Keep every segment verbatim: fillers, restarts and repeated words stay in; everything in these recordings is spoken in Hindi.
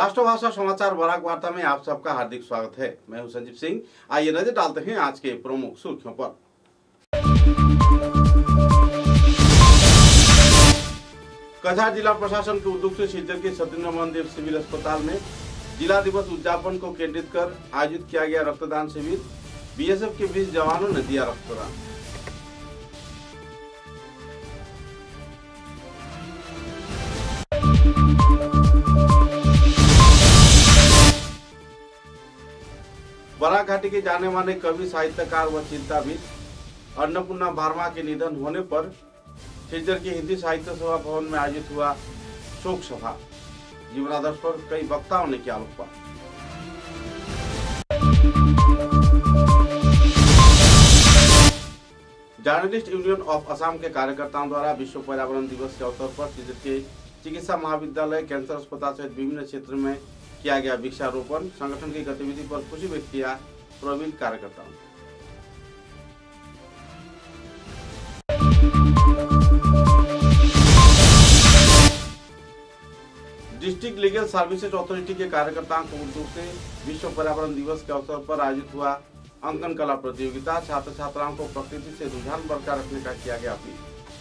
राष्ट्रभाषा समाचार बराक वार्ता में आप सबका हार्दिक स्वागत है। मैं हूं संजीव सिंह। आइए नजर डालते हैं आज के प्रमुख सुर्खियों पर। कछार जिला प्रशासन के उद्योग से सीजर के सत्येंद्र मोहन देव सिविल अस्पताल में जिला दिवस उद्यापन को केंद्रित कर आयोजित किया गया रक्तदान शिविर। बीएसएफ के बीस जवानों ने दिया रक्तदान। बराक घाटी के जाने माने कवि, साहित्यकार व चिंताविद अन्नपूर्णा वर्मा के निधन होने पर सीजर के हिंदी साहित्य सभा भवन में आयोजित हुआ शोक सभा। जीवनादर्श पर कई वक्ताओं ने किया आलोकपात। जर्नलिस्ट यूनियन ऑफ असम के कार्यकर्ताओं द्वारा विश्व पर्यावरण दिवस के अवसर पर सीजर के चिकित्सा महाविद्यालय, कैंसर अस्पताल सहित विभिन्न क्षेत्र में किया गया वृक्षारोपण। संगठन की गतिविधि पर खुशी व्यक्त किया प्रवीण कार्यकर्ताओं। डिस्ट्रिक्ट लीगल सर्विसेज अथॉरिटी के कार्यकर्ताओं को उद्योग से विश्व पर्यावरण दिवस के अवसर पर आयोजित हुआ अंकन कला प्रतियोगिता। छात्र छात्राओं को प्रकृति से रुझान बरकरार रखने का किया गया अपील।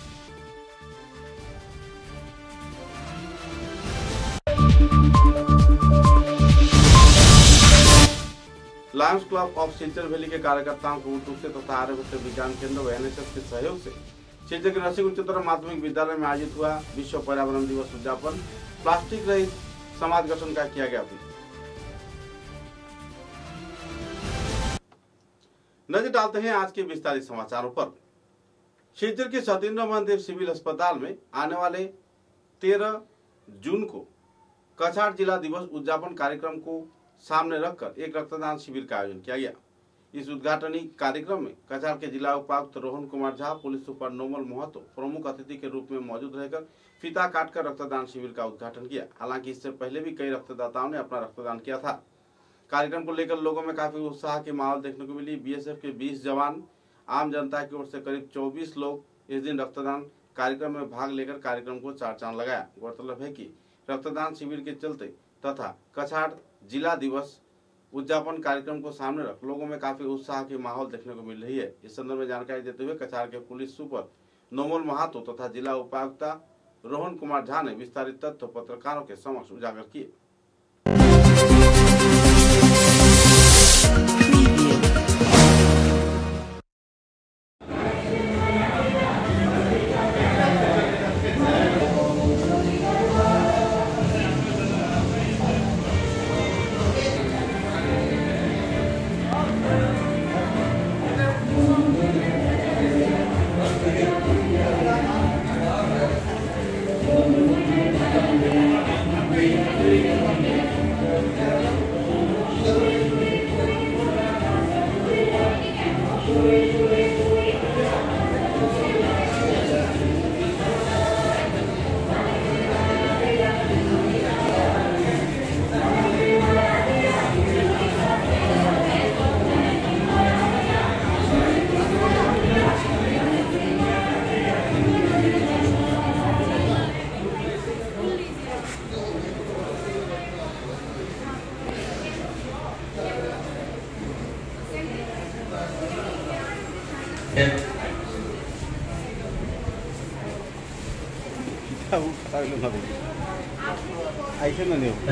Lions club of Silchar valley के कार्यकर्ताओं को उद्योग से तथा आर्यभट्ट विज्ञान केंद्र व एनएसएस के सहयोग से सिल्चर के नरसिंह उच्चतर माध्यमिक विद्यालय में आयोजित हुआ विश्व पर्यावरण दिवस उद्यापन। प्लास्टिक रहित समाज गठन का किया गया अपील। नजर डालते हैं आज के विस्तारित समाचारों पर। सिल्चर के सत्येंद्र मोहन देव सिविल अस्पताल में आने वाले तेरह जून को कछार जिला दिवस उद्यापन कार्यक्रम को सामने रखकर एक रक्तदान शिविर का आयोजन किया गया। इस उद्घाटनी कार्यक्रम में कछार के जिला उपायुक्त रोहन कुमार झा, पुलिस सुपर नोमल महतो प्रमुख अतिथि के रूप में मौजूद रहकर फीता काटकर रक्तदान शिविर का उद्घाटन किया। हालांकि इससे पहले भी कई रक्तदाताओं ने अपना रक्तदान किया था। कार्यक्रम को लेकर लोगों में काफी उत्साह की माहौल देखने को मिली। बीएसएफ के बीस जवान, आम जनता की ओर से करीब चौबीस लोग इस दिन रक्तदान कार्यक्रम में भाग लेकर कार्यक्रम को चार चांद लगाया। गौरतलब है कि रक्तदान शिविर के चलते तथा कछार जिला दिवस उद्यापन कार्यक्रम को सामने रख लोगों में काफी उत्साह की माहौल देखने को मिल रही है। इस संदर्भ में जानकारी देते हुए कछार के पुलिस सुपर नोमल महतो तथा जिला उपायुक्त रोहन कुमार झा ने विस्तारित तथ्य पत्रकारों के समक्ष उजागर किए। ऐसे ना नहीं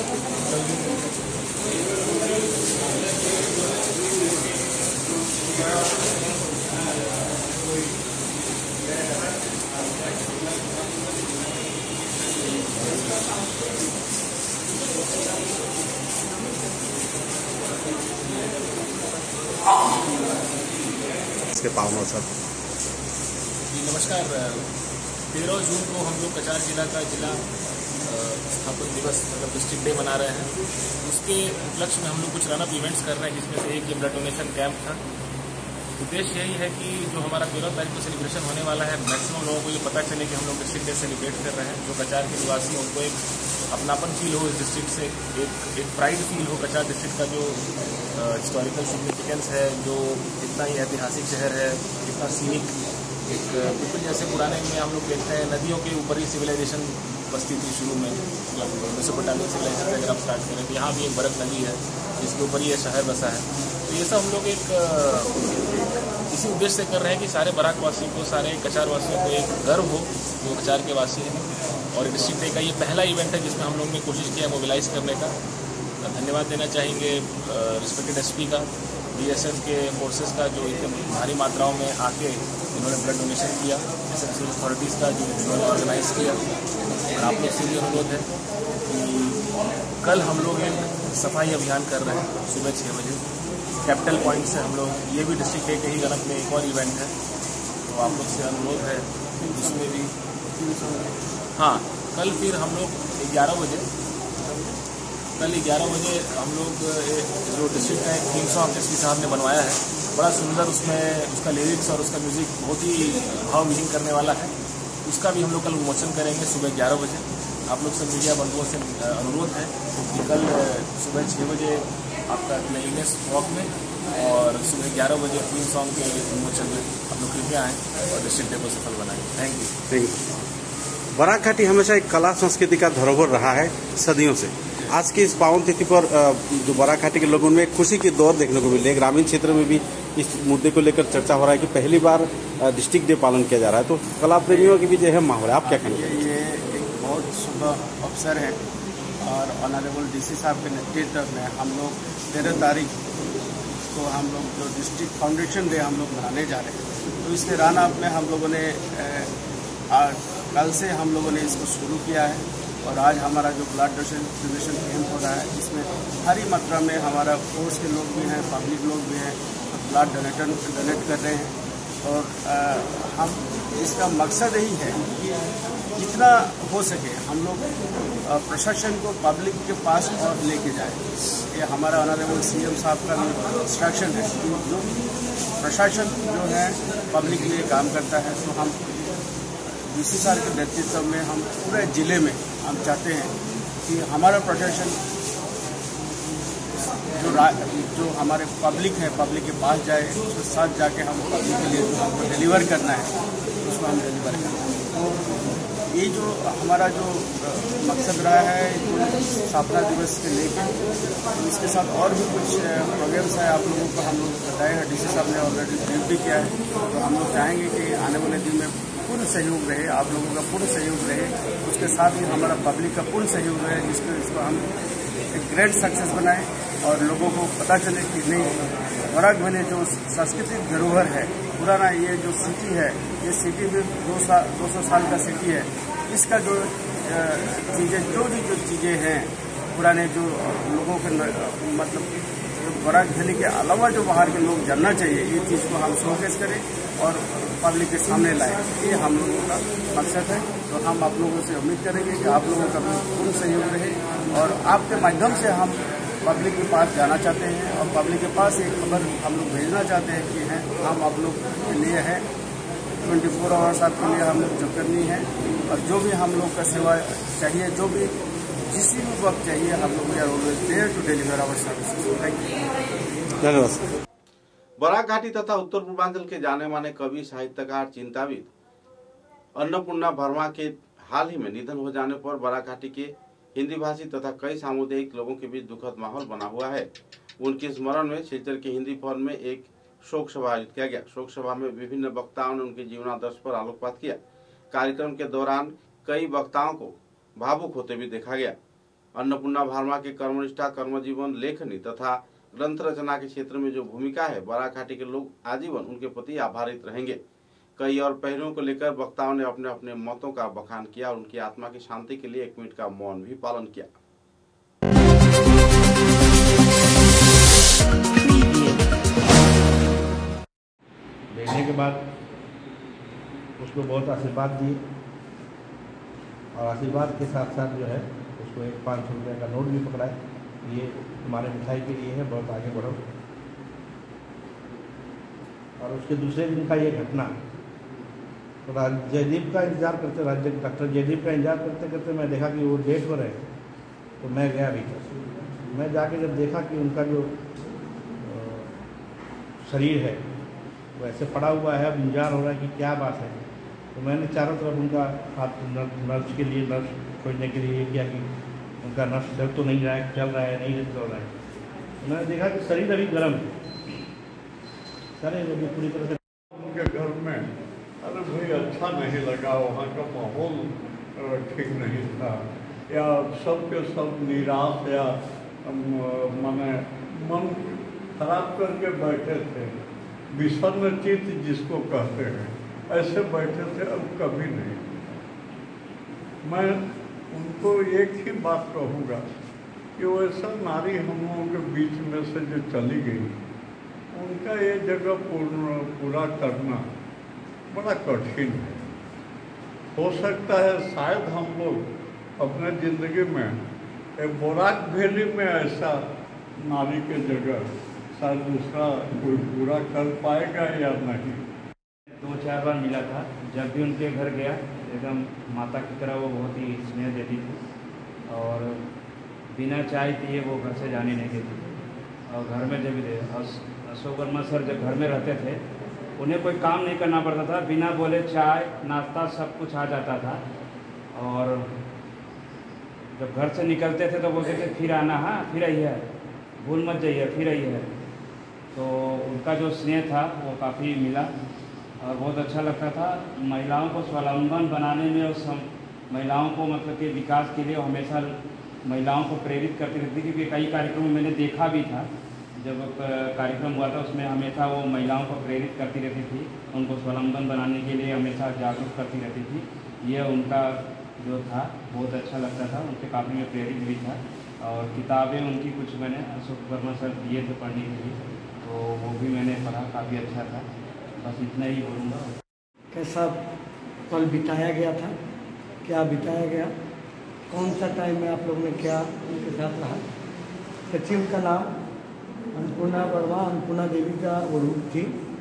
इसके पावन अवसर। नमस्कार। तेरह जून को हम लोग कचार जिला का जिला स्थापना दिवस मतलब डिस्ट्रिक्ट डे मना रहे हैं। उसके उपलक्ष्य में हम लोग कुछ रनअप इवेंट्स कर रहे हैं, जिसमें से एक ये ब्लड डोनेशन कैंप था। उद्देश्य यही है कि जो हमारा तेरह तारीख को सेलिब्रेशन होने वाला है, मैक्सिमम लोगों को ये पता चले कि हम लोग डिस्ट्रिक्ट डे सेलिब्रेट कर रहे हैं। जो कचार के निवासी उनको एक अपनापन फील हो इस डिस्ट्रिक्ट से, एक एक प्राइड फील हो कचार डिस्ट्रिक्ट का जो हिस्टोरिकल सिग्निफिकेंस है, जो इतना ही ऐतिहासिक शहर है, इतना सीनिक। एक बिल्कुल जैसे पुराने में हम लोग देखते हैं नदियों के ऊपर ही सिविलाइजेशन बसती थी शुरू में, मतलब मेसोपोटामियन सिविलाइजेशन से अगर आप स्टार्ट करें तो यहाँ भी एक बरक नदी है जिसके ऊपर ही ये शहर बसा है। तो ये सब हम लोग एक, एक इसी उद्देश्य से कर रहे हैं कि सारे बराक वासियों को, सारे कचार वासियों को एक गर्व हो जो कचार के वासी हैं। और डिस्ट्रिक्ट डे का ये पहला इवेंट है जिसमें हम लोग ने कोशिश किया मोबिलाइज करने का। धन्यवाद देना चाहेंगे रिस्पेक्टेड एसपी का, बीएसएफ के फोर्सेस का जो इतने भारी मात्राओं में आके इन्होंने ब्लड डोनेशन किया, एसएमसी अथॉरिटीज़ का जो इन्होंने ऑर्गेनाइज किया। और आप लोग से भी अनुरोध है कि कल हम लोग एक सफाई अभियान कर रहे हैं सुबह छः बजे कैपिटल पॉइंट से। हम लोग ये भी डिस्ट्रिक्ट डे के ही गणक में एक और इवेंट है, तो आप लोग से अनुरोध है उसमें भी। हाँ, कल फिर हम लोग ग्यारह बजे कल ग्यारह बजे हम लोग जो डिस्ट्रिक्ट का एक थीम सॉन्ग एस पी साहब ने बनवाया है, बड़ा सुंदर, उसमें उसका लिरिक्स और उसका म्यूज़िक बहुत ही भाव विहीन करने वाला है। उसका भी हम लोग कल उन्मोचन करेंगे सुबह ग्यारह बजे। आप लोग से मीडिया बंधुओं से अनुरोध है कि कल सुबह छः बजे आपका क्लीनेस वॉक में और सुबह ग्यारह बजे थीम सॉन्ग के उन्मोचन में आप लोग कृपया आएँ और डिस्ट्रिक्ट डे को सफल बनाएं। Thank you. Thank you. Barak घाटी हमेशा एक कला संस्कृति का धरोहर रहा है सदियों से। आज की इस पावन तिथि पर जो बराक घाटी के लोगों में खुशी की दौर देखने को मिल रही है। ग्रामीण क्षेत्र में भी इस मुद्दे को लेकर चर्चा हो रहा है कि पहली बार डिस्ट्रिक्ट डे पालन किया जा रहा है, तो कला प्रेमियों की भी जो है माहौल है। आप क्या कहेंगे? ये एक बहुत शुभ अवसर है और ऑनरेबल डीसी साहब के नेतृत्व में हम लोग तेरह तारीख को हम लोग जो डिस्ट्रिक्ट फाउंडेशन डे हम लोग मनाने जा रहे हैं। तो इसके रन अप में हम लोगों ने आ, कल से हम लोगों ने इसको शुरू किया है और आज हमारा जो ब्लड डोनेशन कैंप हो रहा है, इसमें भारी मात्रा में हमारा फोर्स के लोग भी हैं, पब्लिक लोग भी हैं, ब्लड डोनेटर डोनेट कर रहे हैं। और आ, हम इसका मकसद यही है कि जितना हो सके हम लोग प्रशासन को पब्लिक के पास और लेके जाए। ये हमारा ऑनरेबल सीएम साहब का भी इंस्ट्रक्शन है कि जो प्रशासन जो है पब्लिक के लिए काम करता है, तो हम डीसी साहब के नेतृत्व में हम पूरे जिले में हम चाहते हैं कि हमारा प्रशासन जो जो हमारे पब्लिक है पब्लिक के पास जाए, उसके साथ जाके हम पब्लिक के लिए जो हमको डिलीवर करना है उसको हम डिलीवर करना है। तो ये जो हमारा जो मकसद रहा है जो स्थापना दिवस के लेके, इसके साथ और भी कुछ प्रोग्राम्स है आप लोगों को हम लोग बताए हैं, डीसी साहब ने ऑलरेडी ब्रीफ भी किया है। तो हम लोग चाहेंगे कि आने वाले दिन में पूर्ण सहयोग रहे, आप लोगों का पूर्ण सहयोग रहे, उसके साथ ही हमारा पब्लिक का पूर्ण सहयोग रहे, जिसको इसको हम एक ग्रेट सक्सेस बनाएं और लोगों को पता चले कि नहीं, बराक वैली जो सांस्कृतिक धरोहर है, पुराना ये जो सिटी है, ये सिटी भी दो साल दो सौ साल का सिटी है। इसका जो चीज़ें जो भी जो चीज़ें हैं पुराने जो लोगों के मतलब बराक वैली के अलावा जो बाहर के लोग जानना चाहिए, ये चीज़ को हम शोकेस करें और पब्लिक के सामने लाए। ये हम लोगों का मकसद है। तो हम आप लोगों से उम्मीद करेंगे कि आप लोगों का पूर्ण सहयोग रहे और आपके माध्यम से हम पब्लिक के पास जाना चाहते हैं और पब्लिक के पास एक खबर हम लोग भेजना चाहते हैं कि हैं हम आप लोग के लिए हैं, ट्वेंटी फोर आवर्स आपके लिए हम लोग जो करनी है और जो भी हम लोग का सेवा चाहिए, जो भी किसी भी वक्त चाहिए, हम लोग we are always there to deliver our services. Thank you. धन्यवाद। बराक घाटी तथा उत्तर पूर्वांचल के जाने माने कवि, साहित्यकार, चिंताविद अन्नपूर्णा वर्मा के हाल ही में निधन हो जाने पर बराक घाटी के हिंदी भाषी तथा कई सामुदायिक लोगों के बीच दुखद माहौल बना हुआ है। उनके स्मरण में सिलचर के हिंदी भवन में एक शोक सभा आयोजित किया गया। शोक सभा में विभिन्न वक्ताओं ने उनके जीवनादर्श पर आलोकपात किया। कार्यक्रम के दौरान कई वक्ताओं को भावुक होते भी देखा गया। अन्नपूर्णा वर्मा के कर्मनिष्ठा, कर्मजीवन, लेखनी तथा ग्रंथ रचना के क्षेत्र में जो भूमिका है, बराघाटी के लोग आजीवन उनके प्रति आभारित रहेंगे। कई और पहलुओं को लेकर वक्ताओं ने अपने अपने मतों का बखान किया और उनकी आत्मा की शांति के लिए एक मिनट का मौन भी पालन किया। देखने के बाद उसको बहुत आशीर्वाद दिए और आशीर्वाद के साथ साथ जो है उसको एक पाँच सौ रुपये का नोट भी पकड़ाए, ये तुम्हारे मिठाई के लिए है, बहुत आगे बढ़ो। और उसके दूसरे दिन का ये घटना, तो जयदीप का इंतज़ार करते राज्य डॉक्टर जयदीप का इंतजार करते करते मैं देखा कि वो डेट हो रहे हैं, तो मैं गया भीतर। मैं जाके जब देखा कि उनका जो शरीर है वो ऐसे पड़ा हुआ है, अब इंतजार हो रहा है कि क्या बात है, तो मैंने चारों तरफ उनका हाथ नर्स के लिए नर्स खोजने के लिए ये किया कि उनका नर्स चल तो नहीं रहा है, चल रहा है नहीं चल रहा है। तो मैंने देखा कि शरीर अभी गर्म है, शरीर अभी पूरी तरह से। उनके घर में अरे भाई अच्छा नहीं लगा, वहाँ का माहौल ठीक नहीं था, या सब के सब निराश या माने मन खराब करके बैठे थे, विषन्न चित्त जिसको कहते हैं, ऐसे बैठे थे। अब कभी नहीं। मैं उनको एक ही बात कहूँगा कि वो ऐसा नारी हम लोगों के बीच में से जो चली गई, उनका ये जगह पूर्ण पूरा करना बड़ा कठिन है। हो सकता है शायद हम लोग अपने ज़िंदगी में एक बोराक वैली में ऐसा नारी के जगह शायद दूसरा कोई पूरा कर पाएगा या नहीं। दो चार बार मिला था, जब भी उनके घर गया एकदम माता की तरह वो बहुत ही स्नेह देती थी और बिना चाय पिए वो घर से जाने नहीं देती थी। और घर में जब अशोक वर्मा सर जब घर में रहते थे, उन्हें कोई काम नहीं करना पड़ता था, बिना बोले चाय नाश्ता सब कुछ आ जाता था। और जब घर से निकलते थे तो बोलते थे फिर आना, हाँ फिर आई है, भूल मत जाइए, फिर आई है। तो उनका जो स्नेह था वो काफ़ी मिला और बहुत अच्छा लगता था। महिलाओं को स्वावलंबन बनाने में उस महिलाओं को मतलब कि विकास के लिए हमेशा महिलाओं को प्रेरित करती रहती थी, क्योंकि कई कार्यक्रमों में मैंने देखा भी था, जब कार्यक्रम हुआ था उसमें हमेशा वो महिलाओं को प्रेरित करती रहती थी, उनको स्वावलंबन बनाने के लिए हमेशा जागरूक करती रहती थी। ये उनका जो था बहुत अच्छा लगता था, उनसे काफ़ी मैं प्रेरित भी था। और किताबें उनकी कुछ मैंने अशोक वर्मा सर दिए थे पढ़ने के लिए, तो वो भी मैंने पढ़ा, काफ़ी अच्छा था। बस इतना ही बोलूँगा। कैसा पल बिताया गया था, क्या बिताया गया, कौन सा टाइम में आप लोगों ने क्या उनके साथ रहा। सच्ची उनका नाम अन्नपूर्णा वर्मा, अन्नपूर्णा देवी का वो रूप थी।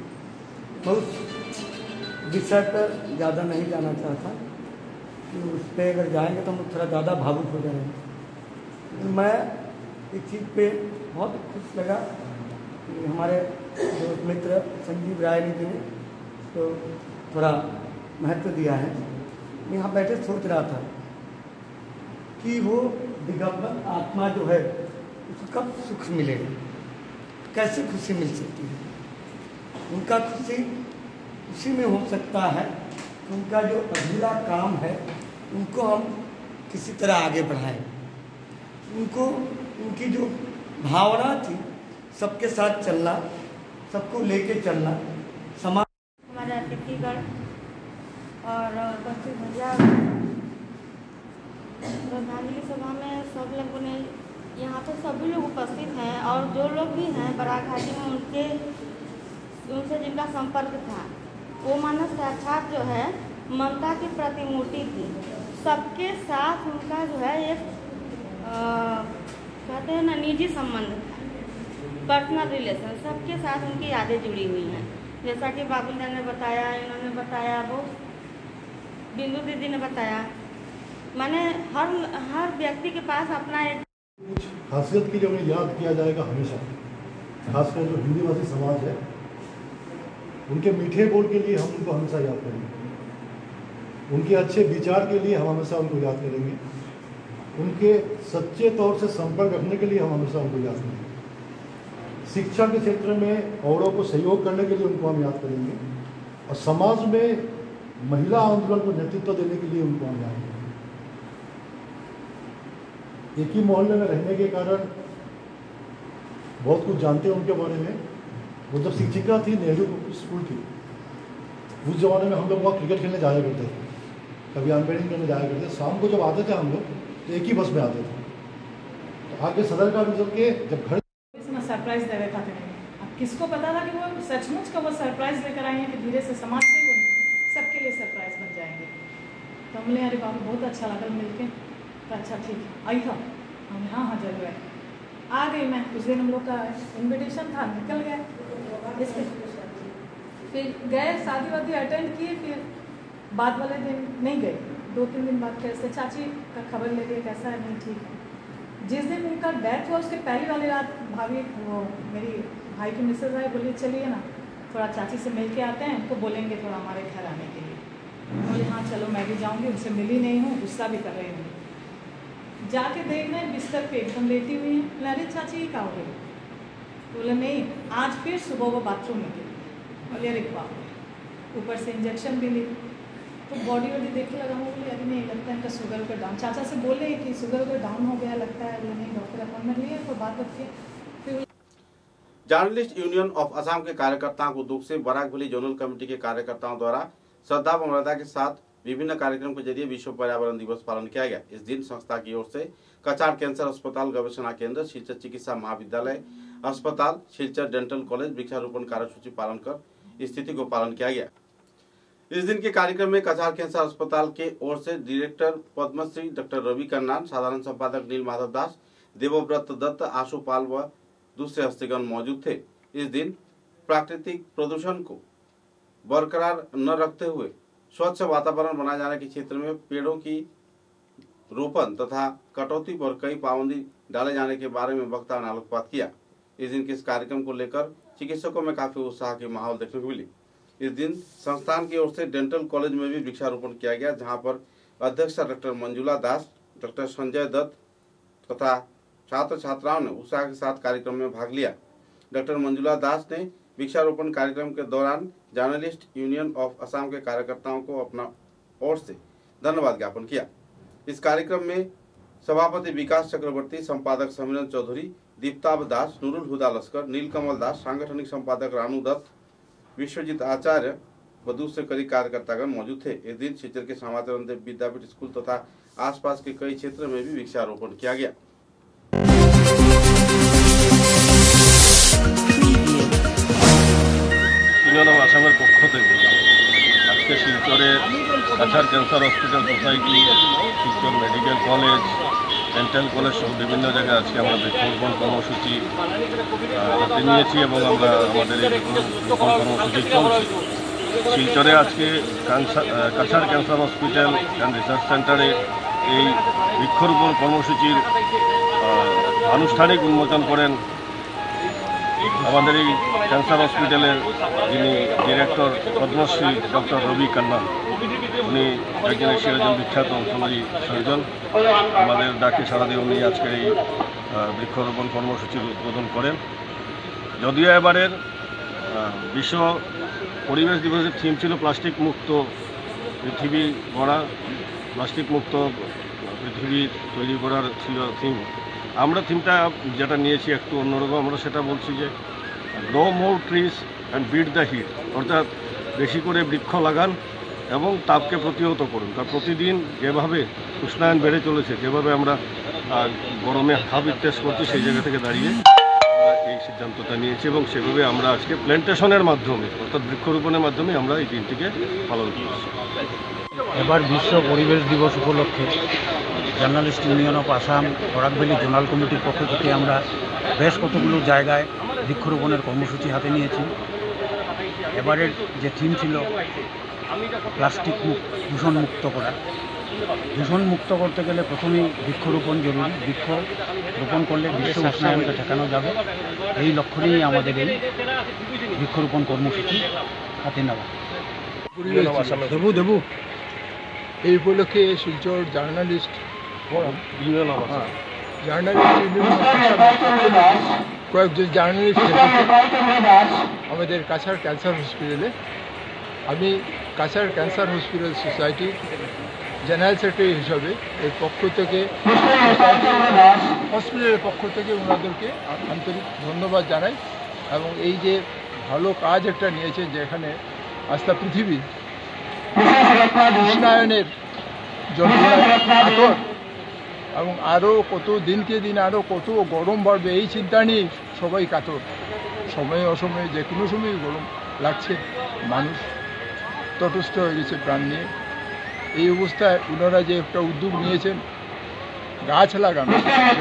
बहुत विषय पर ज़्यादा नहीं जाना चाहता कि उस पर अगर जाएंगे तो हम थोड़ा ज़्यादा भावुक हो जाएंगे। मैं इस चीज़ पे बहुत खुश लगा कि हमारे दोस्त मित्र संजीव राय जी ने तो थोड़ा महत्व दिया है। मैं यहाँ बैठे सोच रहा था कि वो दिगंबर आत्मा जो है उसको कब सुख मिलेगा, कैसे खुशी मिल सकती है। उनका खुशी उसी में हो सकता है कि उनका जो अधूरा काम है उनको हम किसी तरह आगे बढ़ाएं। उनको उनकी जो भावना थी सबके साथ चलना, सबको लेके चलना, समाज। हमारे अतिथिगण और उपस्थित भैया, श्रद्धांजलि सभा में सब लोगों ने, यहाँ तो सभी लोग उपस्थित हैं और जो लोग भी हैं बराघाटी में उनके उनसे जिनका संपर्क था, वो मानस साक्षात जो है ममता की प्रतिमूर्ति थी। सबके साथ उनका जो है एक कहते हैं ना निजी संबंध था, पर्सनल रिलेशन, सबके साथ उनकी यादें जुड़ी हुई हैं। जैसा कि बाबूलाल ने बताया, इन्होंने बताया, बहुत बिंदु दीदी ने बताया, माने हर हर व्यक्ति के पास अपना एक कुछ खासियत के लिए उन्हें याद किया जाएगा हमेशा। खासकर जो हिंदी भाषी समाज है, उनके मीठे बोल के लिए हम उनको हमेशा याद करेंगे, उनके अच्छे विचार के लिए हम हमेशा उनको याद करेंगे, उनके सच्चे तौर से संपर्क रखने के लिए हम हमेशा उनको याद करेंगे, शिक्षा के क्षेत्र में औरों को सहयोग करने के लिए उनको हम याद करेंगे, और समाज में महिला आंदोलन को नेतृत्व देने के लिए उनको हम याद करेंगे। एक ही मोहल्ले में रहने के कारण बहुत कुछ जानते हैं उनके बारे में। वो जब शिक्षिका थी नेहरू स्कूल की, उस जमाने में हम लोग वहाँ क्रिकेट खेलने जाया करते थे, कभी अंपायरिंग करने जाया करते थे। शाम को जब आते थे हम लोग तो एक ही बस में आते थे। तो आगे सदर का भी के जब घर सरप्राइज दे रखा था, अब किसको पता था कि वो सचमुच का वो सरप्राइज लेकर आई है कि धीरे से समाज से वो सबके लिए सरप्राइज बन जाएंगे। तो हमने अरे बाबू बहुत अच्छा लगा मिलके, तो अच्छा ठीक है आई हो हम हाँ हाँ जरूर है। आ गई मैं, उस दिन हम लोग का इन्विटेशन था, निकल गया इसके, फिर गए शादी वादी अटेंड किए, फिर बाद वाले दिन नहीं गए, दो तीन दिन बाद कैसे चाची का खबर ले लिए कैसा है, नहीं ठीक है। जिस दिन उनका डेथ हुआ उसके पहली वाली रात भाभी वो मेरी भाई की मिसेज आए, बोली चलिए ना थोड़ा चाची से मिल के आते हैं, तो बोलेंगे थोड़ा हमारे घर आने के लिए। बोले हाँ चलो मैं भी जाऊँगी, उनसे मिली नहीं हूँ, गुस्सा भी कर रही हूँ। जाके देख रहे हैं बिस्तर पे एकदम लेटी हुई हैं। अरे चाची ये क्या हो गई? बोले नहीं आज फिर सुबह वो बाथरूम में गई। बोले अरे बाप, ऊपर से इंजेक्शन भी ली, तो बॉडी वॉडी देखे लगा हूँ, बोले अभी नहीं लगता है इनका शुगर वगैरह डाउन। चाचा से बोले कि शुगर वगैरह डाउन हो गया लगता है, बोले नहीं डॉक्टर अपॉइंटमेंट लिए तो बात रखिए। फिर जर्नलिस्ट यूनियन ऑफ असम के कार्यकर्ताओं को दुख से बराकभली जोनल कमेटी के कार्यकर्ताओं द्वारा श्रद्धा व मर्यादा के साथ विभिन्न कार्यक्रम के जरिए विश्व पर्यावरण दिवस पालन किया गया। इस दिन संस्था की ओर से कचार कैंसर अस्पताल गवेषणा केंद्र, शिलचर चिकित्सा महाविद्यालय अस्पताल, शिलचर डेंटल कॉलेज वृक्षारोपण कार्यसूची पालन कर स्थिति को पालन किया गया। इस दिन के कार्यक्रम में कचार कैंसर अस्पताल के ओर से डायरेक्टर पद्मश्री डॉक्टर रवि कन्नान, साधारण संपादक नील माधव दास, देवव्रत दत्त, आशु पाल व दूसरे हस्तीगण मौजूद थे। इस दिन प्राकृतिक प्रदूषण को बरकरार न रखते हुए स्वच्छ वातावरण बनाए जाने के क्षेत्र में पेड़ों की रोपण तथा कटौती पर कई पाबंदी डाले जाने के बारे में वक्ता ने आलोकपात किया। इस दिन के इस कार्यक्रम को लेकर चिकित्सकों में काफी उत्साह की माहौल देखने को मिली। इस दिन संस्थान की ओर से डेंटल कॉलेज में भी वृक्षारोपण किया गया, जहां पर अध्यक्ष डॉक्टर मंजुला दास, डॉक्टर संजय दत्त तथा छात्र छात्राओं ने उत्साह के साथ कार्यक्रम में भाग लिया। डॉक्टर मंजुला दास ने वृक्षारोपण कार्यक्रम के दौरान जर्नलिस्ट यूनियन ऑफ असम के कार्यकर्ताओं को अपना ओर से धन्यवाद ज्ञापन किया। इस कार्यक्रम में सभापति विकास चक्रवर्ती, संपादक समीरन चौधरी, दीप्ताब दास, नूरुल हुदा लश्कर, नीलकमल दास, सांगठनिक संपादक रानू दत्त, विश्वजीत आचार्य व दूसरे कई कार्यकर्तागण मौजूद थे। इस दिन शिलचर के श्यामाचरण देव विद्यापीठ स्कूल तथा आसपास के कई क्षेत्र में भी वृक्षारोपण किया गया। यूनियन ऑफ आसामेर पक्ष থেকে আজকে শিলচরে Cachar cancer hospital society, Silchar medical college, dental college সহ বিভিন্ন জায়গায় আজকে আমরা বৃক্ষরোপণ কর্মসূচি হাতে নিয়েছি এবং আমরা আমাদের এই বৃক্ষরোপণ কর্মসূচি চলছে। শিলচরে আজকে Cachar cancer hospital and research সেন্টারে এই বৃক্ষরোপণ কর্মসূচির আনুষ্ঠানিক উন্মোচন করেন আমাদের এই ক্যান্সার হসপিটালের যিনি ডিরেক্টর পদ্মশ্রী ডক্টর রবি কান্নান। উনি একজন এশিয়ার একজন বিখ্যাত অঙ্কোলজি সার্জন। আমাদের ডাকে সাড়া দিয়ে উনি আজকে এই বৃক্ষরোপণ কর্মসূচির উদ্বোধন করেন। যদিও এবারের বিশ্ব পরিবেশ দিবসের থিম ছিল প্লাস্টিক মুক্ত পৃথিবী গড়া, প্লাস্টিক মুক্ত পৃথিবী তৈরি করার ছিল থিম। আমরা থিমটা যেটা নিয়েছি একটু অন্যরকম। আমরা সেটা বলছি যে grow more trees and beat the heat, অর্থাৎ বেশি করে বৃক্ষ লাগান এবং তাপকে প্রতিহত করুন। কারণ প্রতিদিন যেভাবে উষ্ণায়ন বেড়ে চলেছে, যেভাবে আমরা গরমে হাফ ইত্তেস করছি, সেই জায়গা থেকে দাঁড়িয়ে আমরা এই সিদ্ধান্তটা নিয়েছি এবং সেভাবে আমরা আজকে প্ল্যান্টেশনের মাধ্যমে অর্থাৎ বৃক্ষরোপণের মাধ্যমে আমরা এই দিনটিকে পালন করছি। এবার বিশ্ব পরিবেশ দিবস উপলক্ষে journalist union of Assam Barak valley zonal কমিটির পক্ষ থেকে আমরা বেশ কতগুলো জায়গায় বৃক্ষরোপণের কর্মসূচি হাতে নিয়েছি। এবারের যে থিম ছিল প্লাস্টিক মুক্ত দূষণ মুক্ত করা। দূষণ মুক্ত করতে গেলে প্রথমেই বৃক্ষরোপণ জরুরি। বৃক্ষ রোপণ করলে বিশ্ব উষ্ণায়নকে ঠেকানো যাবে। এই লক্ষ্য নিয়েই আমাদের এই বৃক্ষরোপণ কর্মসূচি হাতে নেওয়া। দেবু দেবু এই উপলক্ষে শিলচর জার্নালিস্ট জার্নালিস্ট কয়েকজন জার্নালিস্ট আমাদের কাছাড় ক্যান্সার হসপিটালে, আমি Cachar cancer hospital society general secretary হিসাবে এর পক্ষ থেকে হসপিটালের পক্ষ থেকে ওনাদেরকে আন্তরিক ধন্যবাদ জানাই। এবং এই যে ভালো কাজ একটা নিয়েছেন, যেখানে আস্থা পৃথিবী উষ্ণায়নের যন্ত্রণায় কাতর এবং আরও কত দিনকে দিন আরও কত গরম বাড়বে এই চিন্তা নিয়ে সবাই কাতর। সময়ে অসময়ে যে কোনো সময় গরম লাগছে, মানুষ তটস্থ হয়ে গেছে প্রাণ নিয়ে। এই অবস্থায় ওনারা যে একটা উদ্যোগ নিয়েছেন গাছ লাগানো,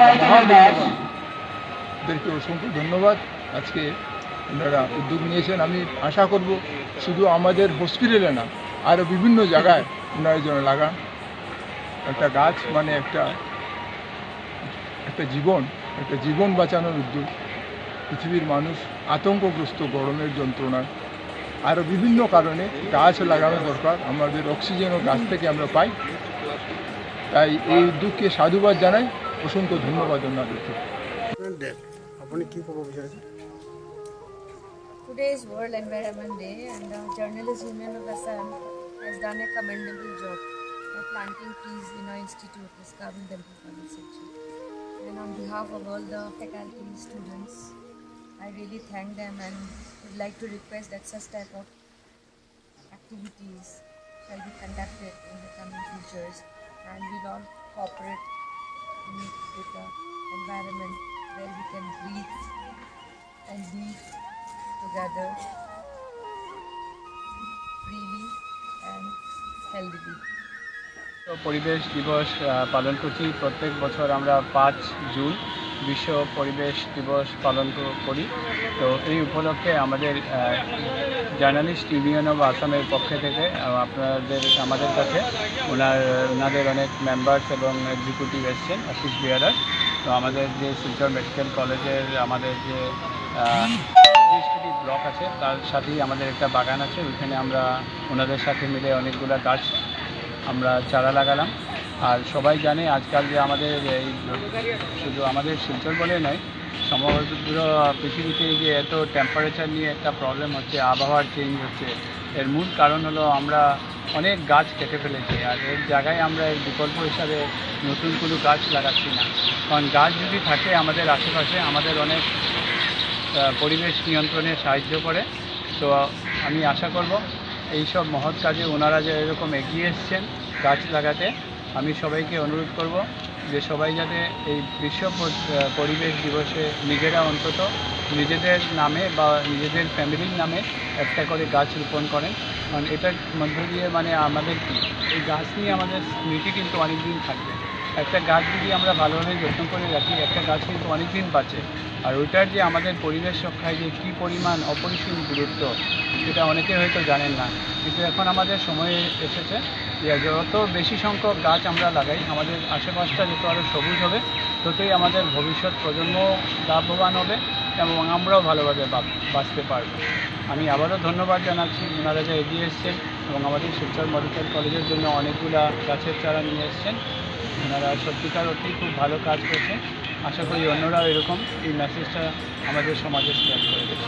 ওদেরকে অসংখ্য ধন্যবাদ। আজকে ওনারা উদ্যোগ নিয়েছেন, আমি আশা করব শুধু আমাদের হসপিটালে না, আরও বিভিন্ন জায়গায় ওনারা যেন লাগান। একটা গাছ মানে একটা একটা জীবন, একটা জীবন বাঁচানোর উদ্যোগ। পৃথিবীর মানুষ আতঙ্কগ্রস্ত গরমের যন্ত্রণায়, আরও বিভিন্ন কারণে গাছ লাগানো দরকার। আমাদের অক্সিজেনও গাছ থেকে আমরা পাই, তাই এই উদ্যোগকে সাধুবাদ জানাই, অসংখ্য ধন্যবাদ ওনাদেরকে। আপনি কি খবর বিচারেছেন? Today is World Environment Day, and the Journalists Union of Assam has done a commendable job by planting trees in our institute, this Carbon Temple College section. And on behalf of all the faculty, students, I really thank them and would like to request that such type of activities shall be conducted in the coming futures, and we'll all cooperate with the environment where we can breathe and live together freely and healthily. তো পরিবেশ দিবস পালন করছি প্রত্যেক বছর আমরা পাঁচ জুন বিশ্ব পরিবেশ দিবস পালন করি। তো এই উপলক্ষে আমাদের জার্নালিস্ট ইউনিয়ন অফ আসামের পক্ষ থেকে আপনাদের আমাদের কাছে ওনার ওনাদের অনেক মেম্বার্স এবং এক্সিকিউটিভ এসছেন, অফিস বিয়ারার। তো আমাদের যে শিলচর মেডিকেল কলেজের আমাদের যে ব্লক আছে তার সাথেই আমাদের একটা বাগান আছে, ওইখানে আমরা ওনাদের সাথে মিলে অনেকগুলো গাছ আমরা চারা লাগালাম। আর সবাই জানে আজকাল যে আমাদের এই শুধু আমাদের শিলচর বলে নয়, সমগ্র পৃথিবীতে যে এত টেম্পারেচার নিয়ে একটা প্রবলেম হচ্ছে, আবহাওয়ার চেঞ্জ হচ্ছে, এর মূল কারণ হলো আমরা অনেক গাছ কেটে ফেলেছি। আর এর জায়গায় আমরা এর বিকল্প হিসাবে নতুন কোনো গাছ লাগাচ্ছি না। কারণ গাছ যদি থাকে আমাদের আশেপাশে, আমাদের অনেক পরিবেশ নিয়ন্ত্রণে সাহায্য করে। তো আমি আশা করব এইসব মহৎ কাজে ওনারা যে এরকম এগিয়ে এসছেন গাছ লাগাতে, আমি সবাইকে অনুরোধ করব যে সবাই যাতে এই বিশ্ব পরিবেশ দিবসে নিজেরা অন্তত নিজেদের নামে বা নিজেদের ফ্যামিলির নামে একটা করে গাছ রোপণ করেন। কারণ এটার মধ্য দিয়ে মানে আমাদের এই গাছ নিয়ে আমাদের স্মৃতি কিন্তু অনেক দিন থাকবে। একটা গাছ যদি আমরা ভালোভাবে যত্ন করে রাখি, একটা গাছ কিন্তু অনেক দিন বাঁচে। আর ওইটার যে আমাদের পরিবেশ রক্ষায় যে কী পরিমাণ অপরিসীম গুরুত্ব, সেটা অনেকে হয়তো জানেন না। কিন্তু এখন আমাদের সময় এসেছে যে যত বেশি সংখ্যক গাছ আমরা লাগাই, আমাদের আশেপাশটা যত আরও সবুজ হবে, ততই আমাদের ভবিষ্যৎ প্রজন্ম লাভবান হবে এবং আমরাও ভালোভাবে বাঁচতে পারবো। আমি আবারও ধন্যবাদ জানাচ্ছি ওনারা যে এগিয়ে এসছেন এবং আমাদের শিলচর মেডিকেল কলেজের জন্য অনেকগুলা গাছের চারা নিয়ে এসছেন। ওনারা সত্যিকার অর্থেই খুব ভালো কাজ করছেন। আশা করি অন্যরাও এরকম এই মেসেজটা আমাদের সমাজে স্প্রেড করে দেবে।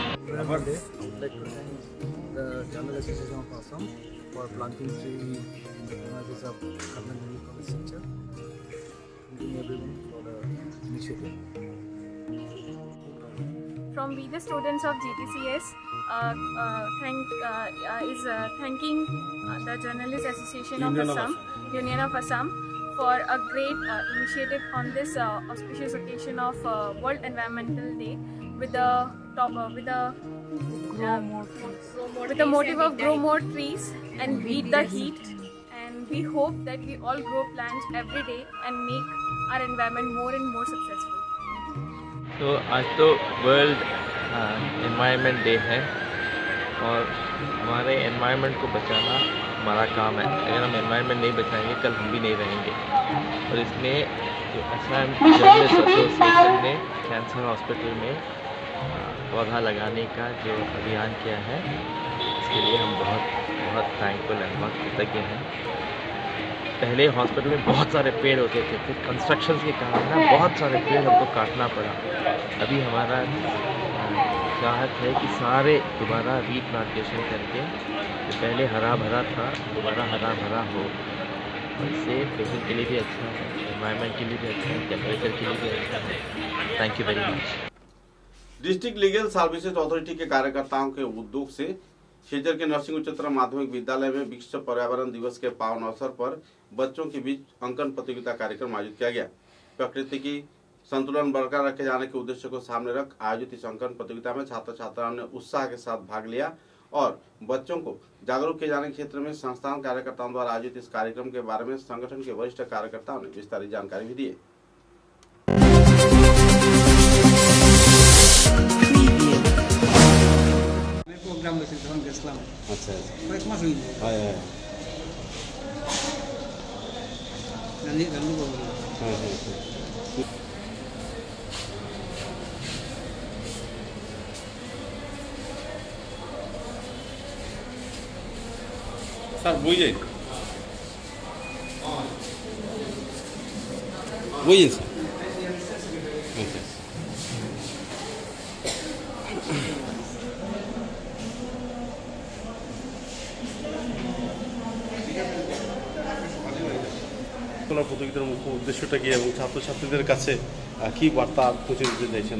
The Journal Association of Assam for planting tree in the premises of Carbon Temple College Center. Thanking everyone for the initiative. From we the students of G T C S uh, uh, thank uh, is uh, thanking uh, the Journalist Association of Union Assam, of Assam, Union of Assam, for a great uh, initiative on this uh, auspicious occasion of uh, World Environmental Day with the top uh, with the Grow more trees. with the motive of grow more trees and beat the heat. And we hope that we all grow plants every day and make our environment more and more successful. तो आज तो वर्ल्ड एनवायरनमेंट डे है और हमारे एनवायरनमेंट को बचाना हमारा काम है। अगर हम एनवायरनमेंट नहीं बचाएंगे कल हम भी नहीं रहेंगे। और इसमें जो असम जर्नलिस्ट एसोसिएशन ने कैंसर हॉस्पिटल में पौधा लगाने का जो अभियान किया है, इसके लिए हम बहुत बहुत थैंकफुल हैं, बहुत कृतज्ञ हैं। पहले हॉस्पिटल में बहुत सारे पेड़ होते थे, फिर कंस्ट्रक्शन के कारण ना बहुत सारे पेड़ हमको काटना पड़ा। अभी हमारा चाहत है कि सारे दोबारा रीप्लांटेशन करके जो पहले हरा भरा था दोबारा हरा भरा हो। और इससे पेशेंट के लिए भी अच्छा है, एनवायरनमेंट के लिए भी अच्छा है, टेम्परेचर के लिए भी अच्छा है। Thank you very much. District legal services authority के कार्यकर्ताओं के उद्योग से शिलचर के नरसिंह उच्चतर माध्यमिक विद्यालय में विश्व पर्यावरण दिवस के पावन अवसर पर बच्चों के बीच अंकन प्रतियोगिता कार्यक्रम आयोजित किया गया। प्रकृति की संतुलन बरकरार रखे जाने के उद्देश्य को सामने रख आयोजित इस अंकन प्रतियोगिता में छात्र छात्राओं ने उत्साह के साथ भाग लिया और बच्चों को जागरूक किए जाने के क्षेत्र में संस्थान कार्यकर्ताओं द्वारा आयोजित इस कार्यक्रम के बारे में संगठन के वरिष्ठ कार्यकर्ताओं ने विस्तारित जानकारी भी दी। program বেশি তখন গেছিলাম। আচ্ছা কয়েক মাস হইল। হ্যাঁ হ্যাঁ গান্ধী গান্ধী বলবো। হ্যাঁ হ্যাঁ স্যার বই যাই বই যাই স্যার। আচ্ছা প্রতিযোগিতার মুখ্য উদ্দেশ্যটা কি এবং ছাত্রছাত্রীদের কাছে কি বার্তা পৌঁছে দিতে চাইছেন?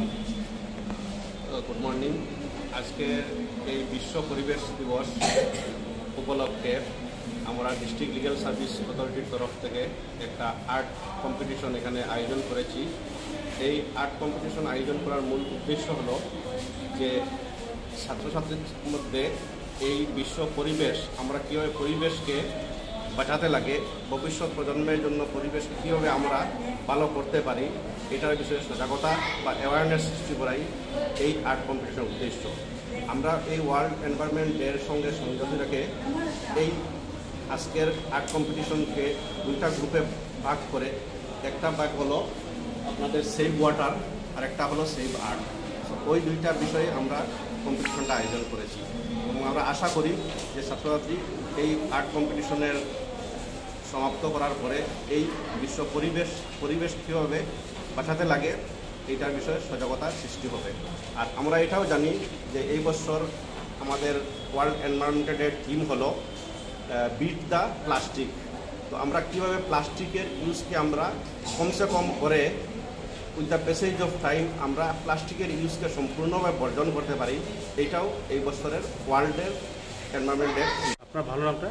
Good morning. আজকে এই বিশ্ব পরিবেশ দিবস উপলক্ষে আমরা ডিস্ট্রিক্ট লিগ্যাল সার্ভিস অথরিটির তরফ থেকে একটা আর্ট কম্পিটিশন এখানে আয়োজন করেছি। এই আর্ট কম্পিটিশন আয়োজন করার মূল উদ্দেশ্য হলো যে ছাত্রছাত্রীর মধ্যে এই বিশ্ব পরিবেশ আমরা কীভাবে পরিবেশকে বাঁচাতে লাগে, ভবিষ্যৎ প্রজন্মের জন্য পরিবেশ কীভাবে আমরা ভালো করতে পারি এটার বিষয়ে সজাগতা বা অ্যাওয়ারনেস সৃষ্টি করাই এই আর্ট কম্পিটিশনের উদ্দেশ্য। আমরা এই ওয়ার্ল্ড এনভায়রনমেন্ট ডের সঙ্গে সংযুক্ত রেখে এই আজকের আর্ট কম্পিটিশনকে দুইটা গ্রুপে ভাগ করে, একটা ভাগ হলো আপনাদের সেভ ওয়াটার আর একটা হলো সেভ আর্ট। ওই দুইটা বিষয়ে আমরা কম্পিটিশনটা আয়োজন করেছি এবং আমরা আশা করি যে ছাত্রছাত্রী এই আর্ট কম্পিটিশনের সমাপ্ত করার পরে এই বিশ্ব পরিবেশ পরিবেশ কীভাবে বাঁচাতে লাগে এইটার বিষয়ে সজাগতা সৃষ্টি হবে। আর আমরা এটাও জানি যে এই বছর আমাদের ওয়ার্ল্ড এনভায়রনমেন্ট ডের থিম হলো বিট দ্য প্লাস্টিক। তো আমরা কীভাবে প্লাস্টিকের ইউজকে আমরা কমসে কম করে with the passage of time আমরা প্লাস্টিকের ইউজকে সম্পূর্ণভাবে বর্জন করতে পারি, এইটাও এই বছরের ওয়ার্ল্ডের এনভায়রনমেন্ট ডে। আপনার ভালো নামটা?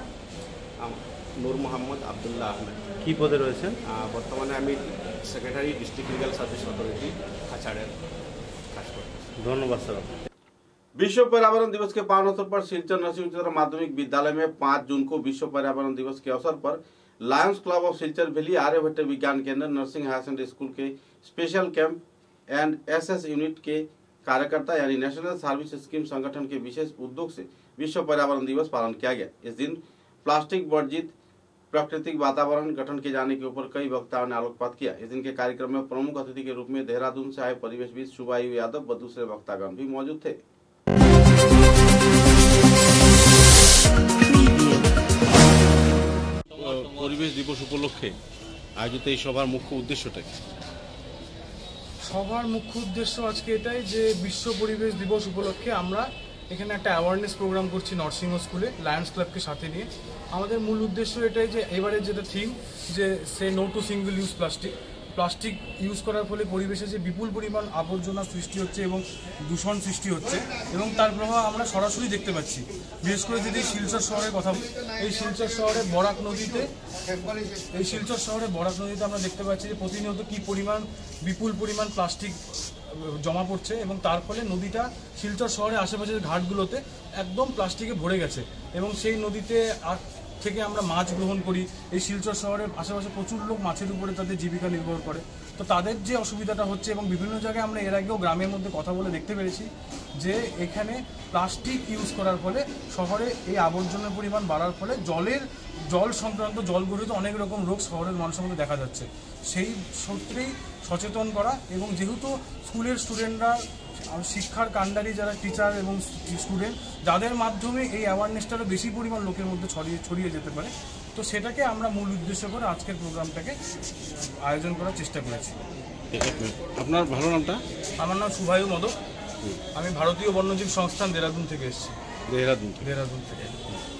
নূর মোহাম্মদ আবদুল্লাহ আহমেদ। কি পদে রয়েছেন? বর্তমানে আমি secretary district legal service authority কাছাড়ের কাজ করতেছি। धन्यवाद सर। विश्व पर्यावरण दिवस के पावन अवसर पर सिलचर नरसिंह उच्चतर माध्यमिक विद्यालय में पाँच जून को विश्व पर्यावरण दिवस के अवसर पर lions club of Silchar valley Aryabhatta विज्ञान केंद्र नर्सिंग हायर सेकेंडरी स्कूल के special camp and SS unit के कार्यकर्ता यानी नेशनल सर्विस स्कीम संगठन के विशेष उद्योग से विश्व पर्यावरण दिवस पालन किया गया। इस दिन प्लास्टिक वर्जित प्राकृतिक वातावरण गठन किए जाने के ऊपर कई वक्ताओं ने आलोकपात किया। इस दिन के कार्यक्रम में प्रमुख अतिथि के रूप में देहरादून से आए परिवेशविद शुभायु यादव व दूसरे वक्तागण भी मौजूद थे। পরিবেশ দিবস উপলক্ষে আয়োজিত এই সভার মুখ্য উদ্দেশ্যটা কি? সভার মুখ্য উদ্দেশ্য আজকে এটাই যে বিশ্ব পরিবেশ দিবস উপলক্ষে আমরা এখানে একটা অ্যাওয়ারনেস প্রোগ্রাম করছি নরসিংহ স্কুলে লায়ন্স ক্লাবকে সাথে নিয়ে। আমাদের মূল উদ্দেশ্য এটাই যে এবারে যেটা থিম যে সে no to single use plastic. Plastic use করার ফলে পরিবেশে যে বিপুল পরিমাণ আবর্জনা সৃষ্টি হচ্ছে এবং দূষণ সৃষ্টি হচ্ছে এবং তার প্রভাব আমরা সরাসরি দেখতে পাচ্ছি। বিশেষ করে যদি শিলচর শহরের কথা বলি, এই শিলচর শহরে বরাক নদীতে এই শিলচর শহরে বরাক নদীতে আমরা দেখতে পাচ্ছি যে প্রতিনিয়ত কী পরিমাণ বিপুল পরিমাণ প্লাস্টিক জমা পড়ছে এবং তার ফলে নদীটা শিলচর শহরের আশেপাশের ঘাটগুলোতে একদম প্লাস্টিকে ভরে গেছে এবং সেই নদীতে আর থেকে আমরা মাছ গ্রহণ করি। এই শিলচর শহরের আশেপাশে প্রচুর লোক মাছের উপরে তাদের জীবিকা নির্ভর করে। তো তাদের যে অসুবিধাটা হচ্ছে এবং বিভিন্ন জায়গায় আমরা এর আগেও গ্রামের মধ্যে কথা বলে দেখতে পেরেছি যে এখানে প্লাস্টিক ইউজ করার ফলে শহরে এই আবর্জনার পরিমাণ বাড়ার ফলে জলের জল সংক্রান্ত জলগঠিত অনেক রকম রোগ শহরের মানুষের মধ্যে দেখা যাচ্ছে। সেই সূত্রেই সচেতন করা এবং যেহেতু স্কুলের স্টুডেন্টরা শিক্ষার কাণ্ডারি যারা টিচার এবং স্টুডেন্ট যাদের মাধ্যমে এই অ্যাওয়ারনেসটারও বেশি পরিমাণ লোকের মধ্যে ছড়িয়ে ছড়িয়ে যেতে পারে, তো সেটাকে আমরা মূল উদ্দেশ্য করে আজকের প্রোগ্রামটাকে আয়োজন করার চেষ্টা করেছি। আপনার ভালো নামটা? আমার নাম শুভায়ু মদক। আমি ভারতীয় বন্যজীব সংস্থান দেহরাদুন থেকে এসেছি। দেহরাদুন দেহরাদুন থেকে।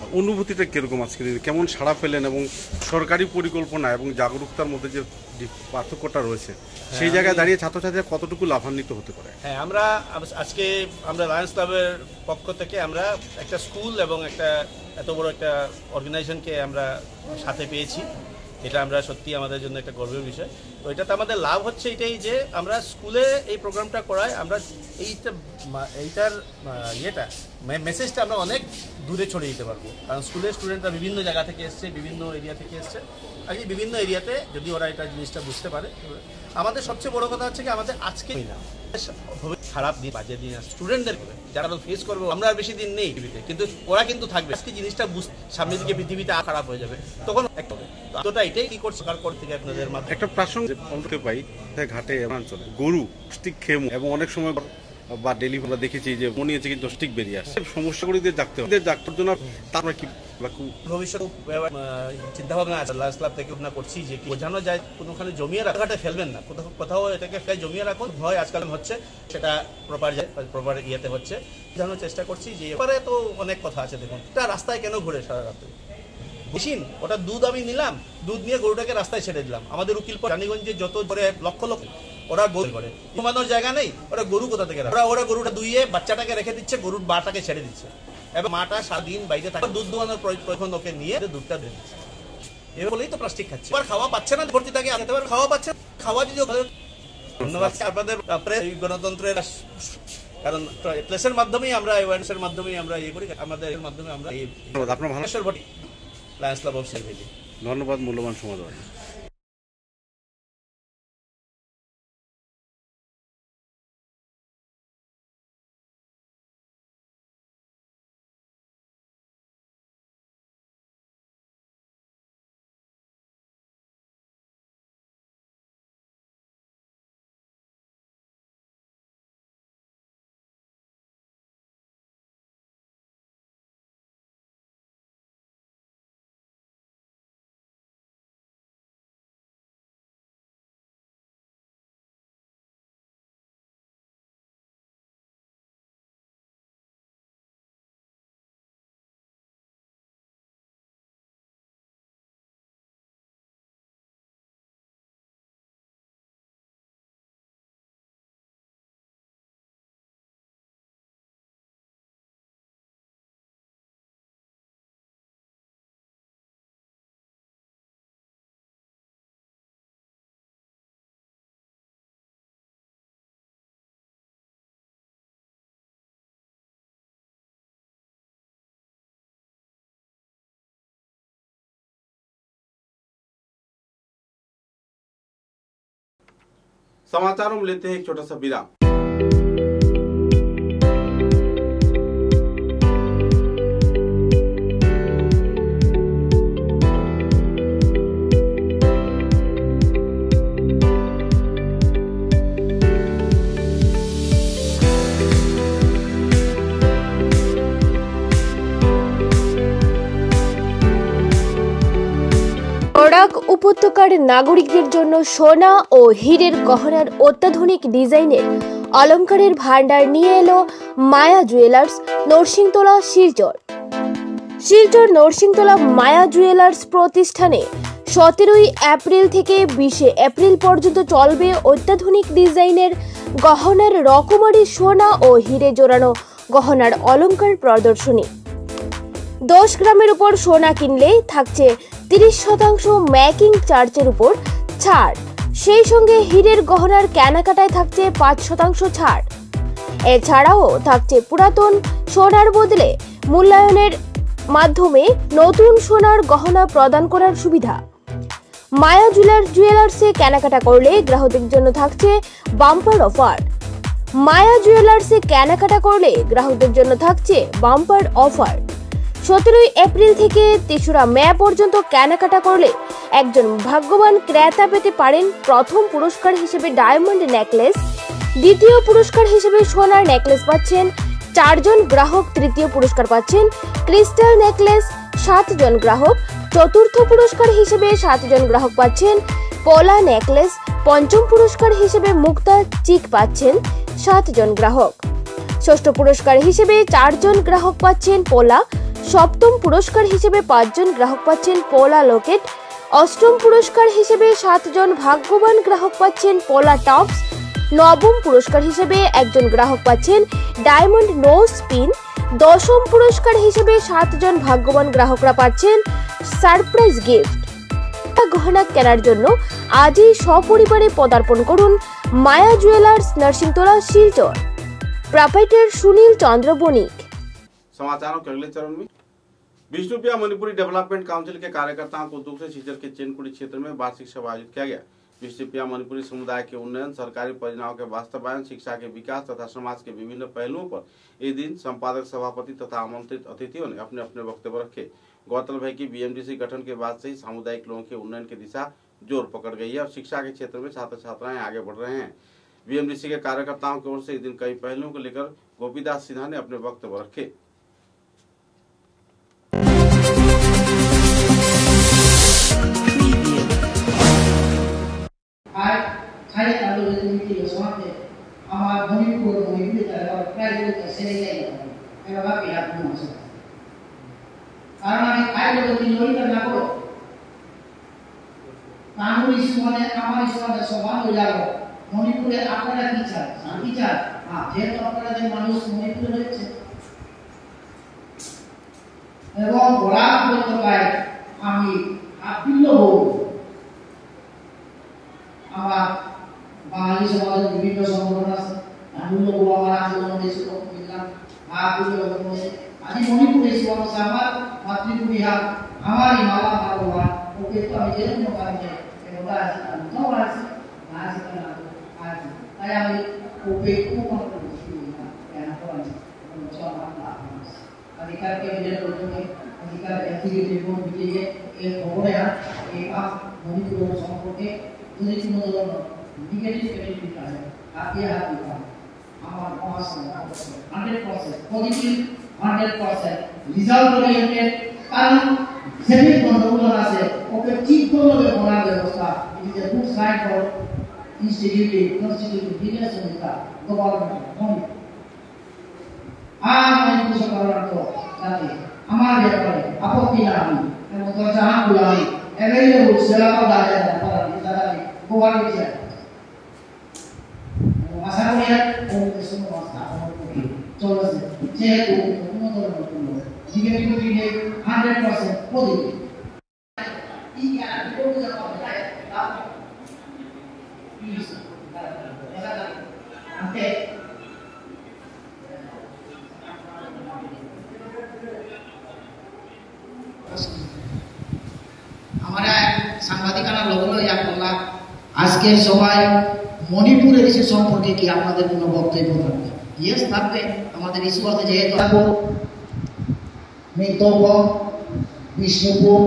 অনুভূতিটা কিরকম আজকে কেমন সাড়া পেলেন এবং সরকারি পরিকল্পনা এবং জাগরুকতার মধ্যে যে পার্থক্যটা রয়েছে সেই জায়গায় দাঁড়িয়ে ছাত্রছাত্রীরা কতটুকু লাভান্বিত হতে পারে? হ্যাঁ, আমরা আজকে আমরা লায়ন্স ক্লাবের পক্ষ থেকে আমরা একটা স্কুল এবং একটা এত বড় একটা অর্গানাইজেশনকে আমরা সাথে পেয়েছি। এটা আমরা সত্যি আমাদের জন্য একটা গর্বের বিষয়। তো এটাতে আমাদের লাভ হচ্ছে এটাই যে আমরা স্কুলে এই প্রোগ্রামটা করায় আমরা এইটা এইটার ইয়েটা মেসেজটা আমরা অনেক দূরে ছড়িয়ে দিতে পারবো, কারণ স্কুলের স্টুডেন্টরা বিভিন্ন জায়গা থেকে এসছে, বিভিন্ন এরিয়া থেকে এসছে। আর এই বিভিন্ন এরিয়াতে যদি ওরা এটা জিনিসটা বুঝতে পারে, আমাদের সবচেয়ে বড় কথা হচ্ছে কি আমাদের আজকে না খারাপ দিন বাজে দিন স্টুডেন্টদের যারা ফেস করবো আমরা আর বেশি দিন নেই পৃথিবীতে, কিন্তু ওরা কিন্তু থাকবে। আজকে জিনিসটা সামনের দিকে পৃথিবীতে আর খারাপ হয়ে যাবে, তখন এতটা এটাই কি করছে সরকার কর থেকে আপনাদের মাধ্যমে একটা প্রাসঙ্গিক বলতে পাই ঘাটে অঞ্চলে গরু স্টিক খেয়ে এবং অনেক সময় বা ডেলি আমরা দেখেছি যে মনিয়েছে কিন্তু স্টিক বেরিয়ে আসছে। সমস্যাগুলি দিয়ে ডাকতে হবে, ডাক্তার জন্য তারপরে কি ভবিষ্যৎ চিন্তা ভাবনা আছে লায়ন্স ক্লাব থেকে ভাবনা করছি যে বোঝানো যায় কোনোখানে জমিয়ে রাখাটা ফেলবেন না, কোথাও কোথাও এটাকে ফেলে জমিয়ে রাখুন। ভয় আজকাল হচ্ছে সেটা প্রপার যায় প্রপার ইয়েতে হচ্ছে, বোঝানোর চেষ্টা করছি যে এবারে তো অনেক কথা আছে। দেখুন এটা রাস্তায় কেন ঘুরে সারা রাত্রে মেশিন, ওটা দুধ আমি নিলাম, দুধ নিয়ে গরুটাকে রাস্তায় ছেড়ে দিলাম। আমাদের উকিলপুর রানীগঞ্জে যত করে লক্ষ লক্ষ ওরা গরু করে ঘুমানোর জায়গা নেই, ওরা গরু কোথা থেকে ওরা ওরা গরুটা দুইয়ে বাচ্চাটাকে রেখে দিচ্ছে, গরুর বাটাকে ছেড়ে দিচ্ছে এবং মাটা সারাদিন বাইরে থাকে, দুধ দোয়ানোর প্রয়োজন ওকে নিয়ে দুধটা দিয়ে দিচ্ছে। এবার বলেই তো প্লাস্টিক খাচ্ছে, এবার খাওয়া পাচ্ছে না, ভর্তি থাকে খাওয়া পাচ্ছে খাওয়া যদি। ধন্যবাদ আপনাদের গণতন্ত্রের, কারণ প্লেসের মাধ্যমেই আমরা অ্যাওয়ারনেসের মাধ্যমেই আমরা ইয়ে করি, আমাদের মাধ্যমে আমরা এই আপনার ভালো লায়ন্স ক্লাব অফ সেলভেলি। ধন্যবাদ মূল্যবান সময় দেওয়ার। समाचारों में लेते हैं एक छोटा सा विराम। বরাক উপত্যকার নাগরিকদের জন্য সোনা ও হীরের গহনার অত্যাধুনিক ডিজাইনের অলংকারের ভান্ডার নিয়ে এলো মায়া জুয়েলার্স নরসিংতলা শিলচর। শিলচর নরসিংতলা মায়া জুয়েলার্স প্রতিষ্ঠানে সতেরোই এপ্রিল থেকে বিশে এপ্রিল পর্যন্ত চলবে অত্যাধুনিক ডিজাইনের গহনার রকমারি সোনা ও হীরে জোড়ানো গহনার অলংকার প্রদর্শনী। দশ গ্রামের উপর সোনা কিনলে থাকছে তিরিশ শতাংশ মেকিং চার্জের উপর ছাড়, সেই সঙ্গে হীরের গহনার কেনাকাটায় থাকছে পাঁচ শতাংশ ছাড়। এছাড়াও থাকছে পুরাতন সোনার বদলে মূল্যায়নের মাধ্যমে নতুন সোনার গহনা প্রদান করার সুবিধা। মায়া জুয়েলার জুয়েলার্সে কেনাকাটা করলে গ্রাহকদের জন্য থাকছে বাম্পার অফার। মায়া জুয়েলার্সে কেনাকাটা করলে গ্রাহকদের জন্য থাকছে বাম্পার অফার। সতেরোই এপ্রিল থেকে তেসরা মে পর্যন্ত কেনাকাটা করলে একজন ভাগ্যবান ক্রেতা পেতে পারেন প্রথম পুরস্কার হিসেবে ডায়মন্ড নেকলেস, দ্বিতীয় পুরস্কার হিসেবে সোনার নেকলেস পাচ্ছেন চারজন গ্রাহক, তৃতীয় পুরস্কার পাচ্ছেন ক্রিস্টাল নেকলেস সাতজন গ্রাহক, চতুর্থ পুরস্কার হিসেবে সাতজন গ্রাহক পাচ্ছেন পলা নেকলেস, পঞ্চম পুরস্কার হিসেবে মুক্তা চিক পাচ্ছেন সাতজন গ্রাহক, ষষ্ঠ পুরস্কার হিসেবে চারজন গ্রাহক পাচ্ছেন পলা, সপ্তম পুরস্কার হিসেবে পাঁচজন গ্রাহক পাচ্ছেন পোলা লকেট, অষ্টম পুরস্কার হিসেবে সাতজন ভাগ্যবান গ্রাহক পাচ্ছেন পোলা টপস, নবম পুরস্কার হিসেবে একজন গ্রাহক পাচ্ছেন ডায়মন্ড নো স্পিন, দশম পুরস্কার হিসেবে সাতজন ভাগ্যবান গ্রাহকরা পাচ্ছেন সারপ্রাইজ গিফট। গহনা কেনার জন্য আজই সপরিবারে পদার্পণ করুন মায়া জুয়েলাर्स नरसिंहतला शिलचर। प्रोप्राइटर सुनील चंद्र बणिक। समाचारों के अगले चरण में विष्णुप्रिया मणिपुरी डेवलपमेंट काउंसिल के कार्यकर्ताओं को उद्योग से शिलचर के चेनकुड़ी क्षेत्र में वार्षिक सभा आयोजित किया गया। विष्णुप्रिया मणिपुरी समुदाय के उन्नयन, सरकारी परियोजनाओं के वास्तवायन, शिक्षा के विकास तथा समाज के विभिन्न पहलुओं पर इस दिन संपादक, सभापति तथा आमंत्रित अतिथियों ने अपने अपने वक्तव्य रखे। गौरतलब है कि बीएमडीसी गठन के बाद से ही सामुदायिक लोगों के उन्नयन की दिशा जोर पकड़ गई है और शिक्षा के क्षेत्र में छात्र छात्राएं आगे बढ़ रहे हैं। बीएमडीसी के कार्यकर्ताओं की ओर से इस दिन कई पहलुओं को लेकर गोपीदास सिन्हा ने अपने वक्तव्य रखे। কারণ আমি খাই লোক জড়িত না করো কানুন ইস্যু মানে আমার ইস্যু মানে সমান হয়ে যাবে। মণিপুরে আপনারা কি চান? শান্তি চান? হ্যাঁ, যেহেতু আপনাদের মানুষ মণিপুরে রয়েছে এবং বরাক উপত্যকায় আমি আপিল্য হব। আমার বাঙালি সমাজের বিভিন্ন সংগঠন আছে, আপিল্য হব আমার আন্দোলন দেশে মিললাম আপিল্য হব। আজি মণিপুরে এসে মানুষ আমার মাতৃভূমি হাত আমারই মালা মারোয়া ওকে তো আমি যেরকম কারণে এগুলো আছে আমি তো আছে আছে আছে তাই আমি ওকে খুব করছি না কেন করছি अधिकार के विजय করতে अधिकार এক্সিকিউটিভ বোর্ড দিয়ে এই খবরে এই পাঁচ মণিপুর সম্পর্কে যদি কোনো ধরনের নেগেটিভ ক্রিটিক আছে আপনি হাত দিবেন আমার পড়াশোনা hundred percent positive hundred percent result oriented. কারণ সেভিং কন্ট্রোলার আছে ওকে ঠিক করবে বলার ব্যবস্থা it is a good sign for institutive constitutive business সংস্থা গভর্নমেন্ট আর মণিপুর সরকার তো জানে আমার ব্যাপারে আপত্তি না আমি এবং তো জাহান গুলামি অ্যাভেলেবল সেবা দাঁড়ায় দাঁড়ায় দাঁড়ায় গোয়া দিচ্ছে আশা করি ওকে সমস্ত চলছে যেহেতু কোনো ধরনের কোনো নেগেটিভ দিকে হান্ড্রেড পার্সেন্ট পজিটিভ এই আর বিরোধী কথা লাভ প্লিজ আন্তে हमारा সাংবাদিকরা লগলো ইয়া করলা আজকে সবাই মণিপুরের ইস্যু সম্পর্কে কি আপনাদের কোনো বক্তব্য থাকবে? ইয়েস থাকবে। আমাদের ইস্যু আছে যেহেতু মিতব বিষ্ণুপুর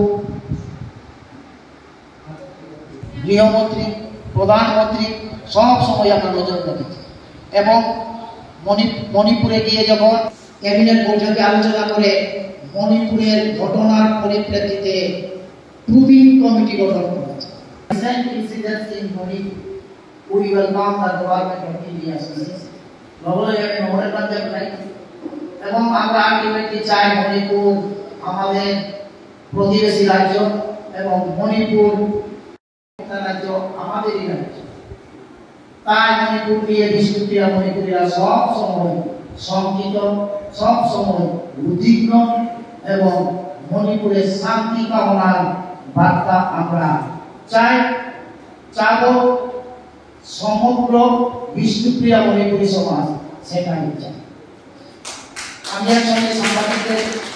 গৃহমন্ত্রী প্রধানমন্ত্রী সব সময় আমরা নজর রেখেছি এবং মণিপুরে গিয়ে যখন ক্যাবিনেট বৈঠকে আলোচনা করে মণিপুরের ঘটনার পরিপ্রেক্ষিতে প্রুভিং কমিটি গঠন করেছে। Recent incidents in Manipur, we welcome the government of India. লগলো এক নম্বরের পঞ্চায়েত নাই এবং আমরা আলটিমেটলি চাই মণিপুর আমাদের প্রতিবেশী রাজ্য এবং মণিপুর রাজ্য আমাদেরই রাজ্য। তাই মণিপুর নিয়ে বিষ্ণুপ্রিয়া মণিপুরীরা সব সময় শঙ্কিত, সব সময় উদ্বিগ্ন এবং মণিপুরের শান্তি কামনার বার্তা আমরা চাই চাব সমগ্র বিষ্ণুপ্রিয়া মণিপুরী সমাজ সেটাই চাই। আমি একসঙ্গে সাংবাদিকদের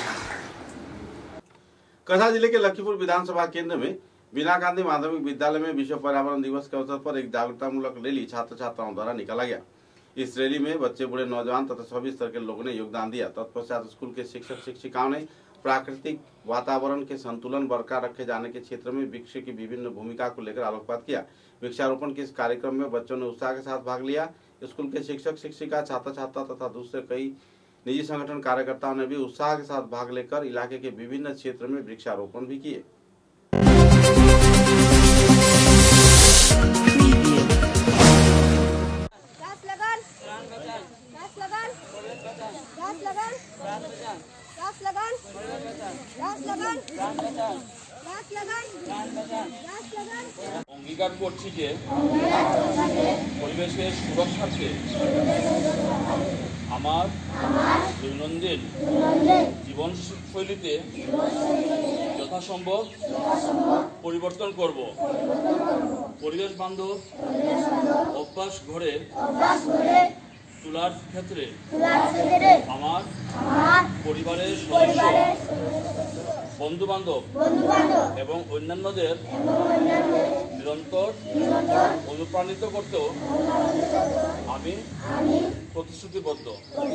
कछा जिले के लखीपुर विधानसभा केंद्र में बीना गांधी माध्यमिक विद्यालय में विश्व पर्यावरण दिवस के अवसर पर एक जागरूकतामूलक रैली छात्र छात्राओं द्वारा निकाला गया। इस रैली में बच्चे, बूढ़े, नौजवान तथा सभी स्तर के लोगों ने योगदान दिया। तत्पश्चात स्कूल के शिक्षक शिक्षिकाओं ने प्राकृतिक वातावरण के संतुलन बरकरार रखे जाने के क्षेत्र में वृक्ष की विभिन्न भूमिका को लेकर आलोकपात किया। वृक्षारोपण के इस कार्यक्रम में बच्चों ने उत्साह के साथ भाग लिया। स्कूल के शिक्षक शिक्षिका, छात्र छात्रा तथा दूसरे कई निजी संगठन कार्यकर्ताओं ने भी उत्साह के साथ भाग लेकर इलाके के विभिन्न क्षेत्र में वृक्षारोपण भी किए। लगान অঙ্গীকার করছি যে পরিবেশের সুরক্ষার্থে আমার দৈনন্দিন জীবনশৈলীতে যথাসম্ভব পরিবর্তন করব। পরিবেশ বান্ধব অভ্যাস গড়ে তোলার ক্ষেত্রে আমার পরিবারের সদস্য, বন্ধু বান্ধব এবং অন্যান্যদের নিরন্তর অনুপ্রাণিত করতেও আমি প্রতিশ্রুতিবদ্ধ।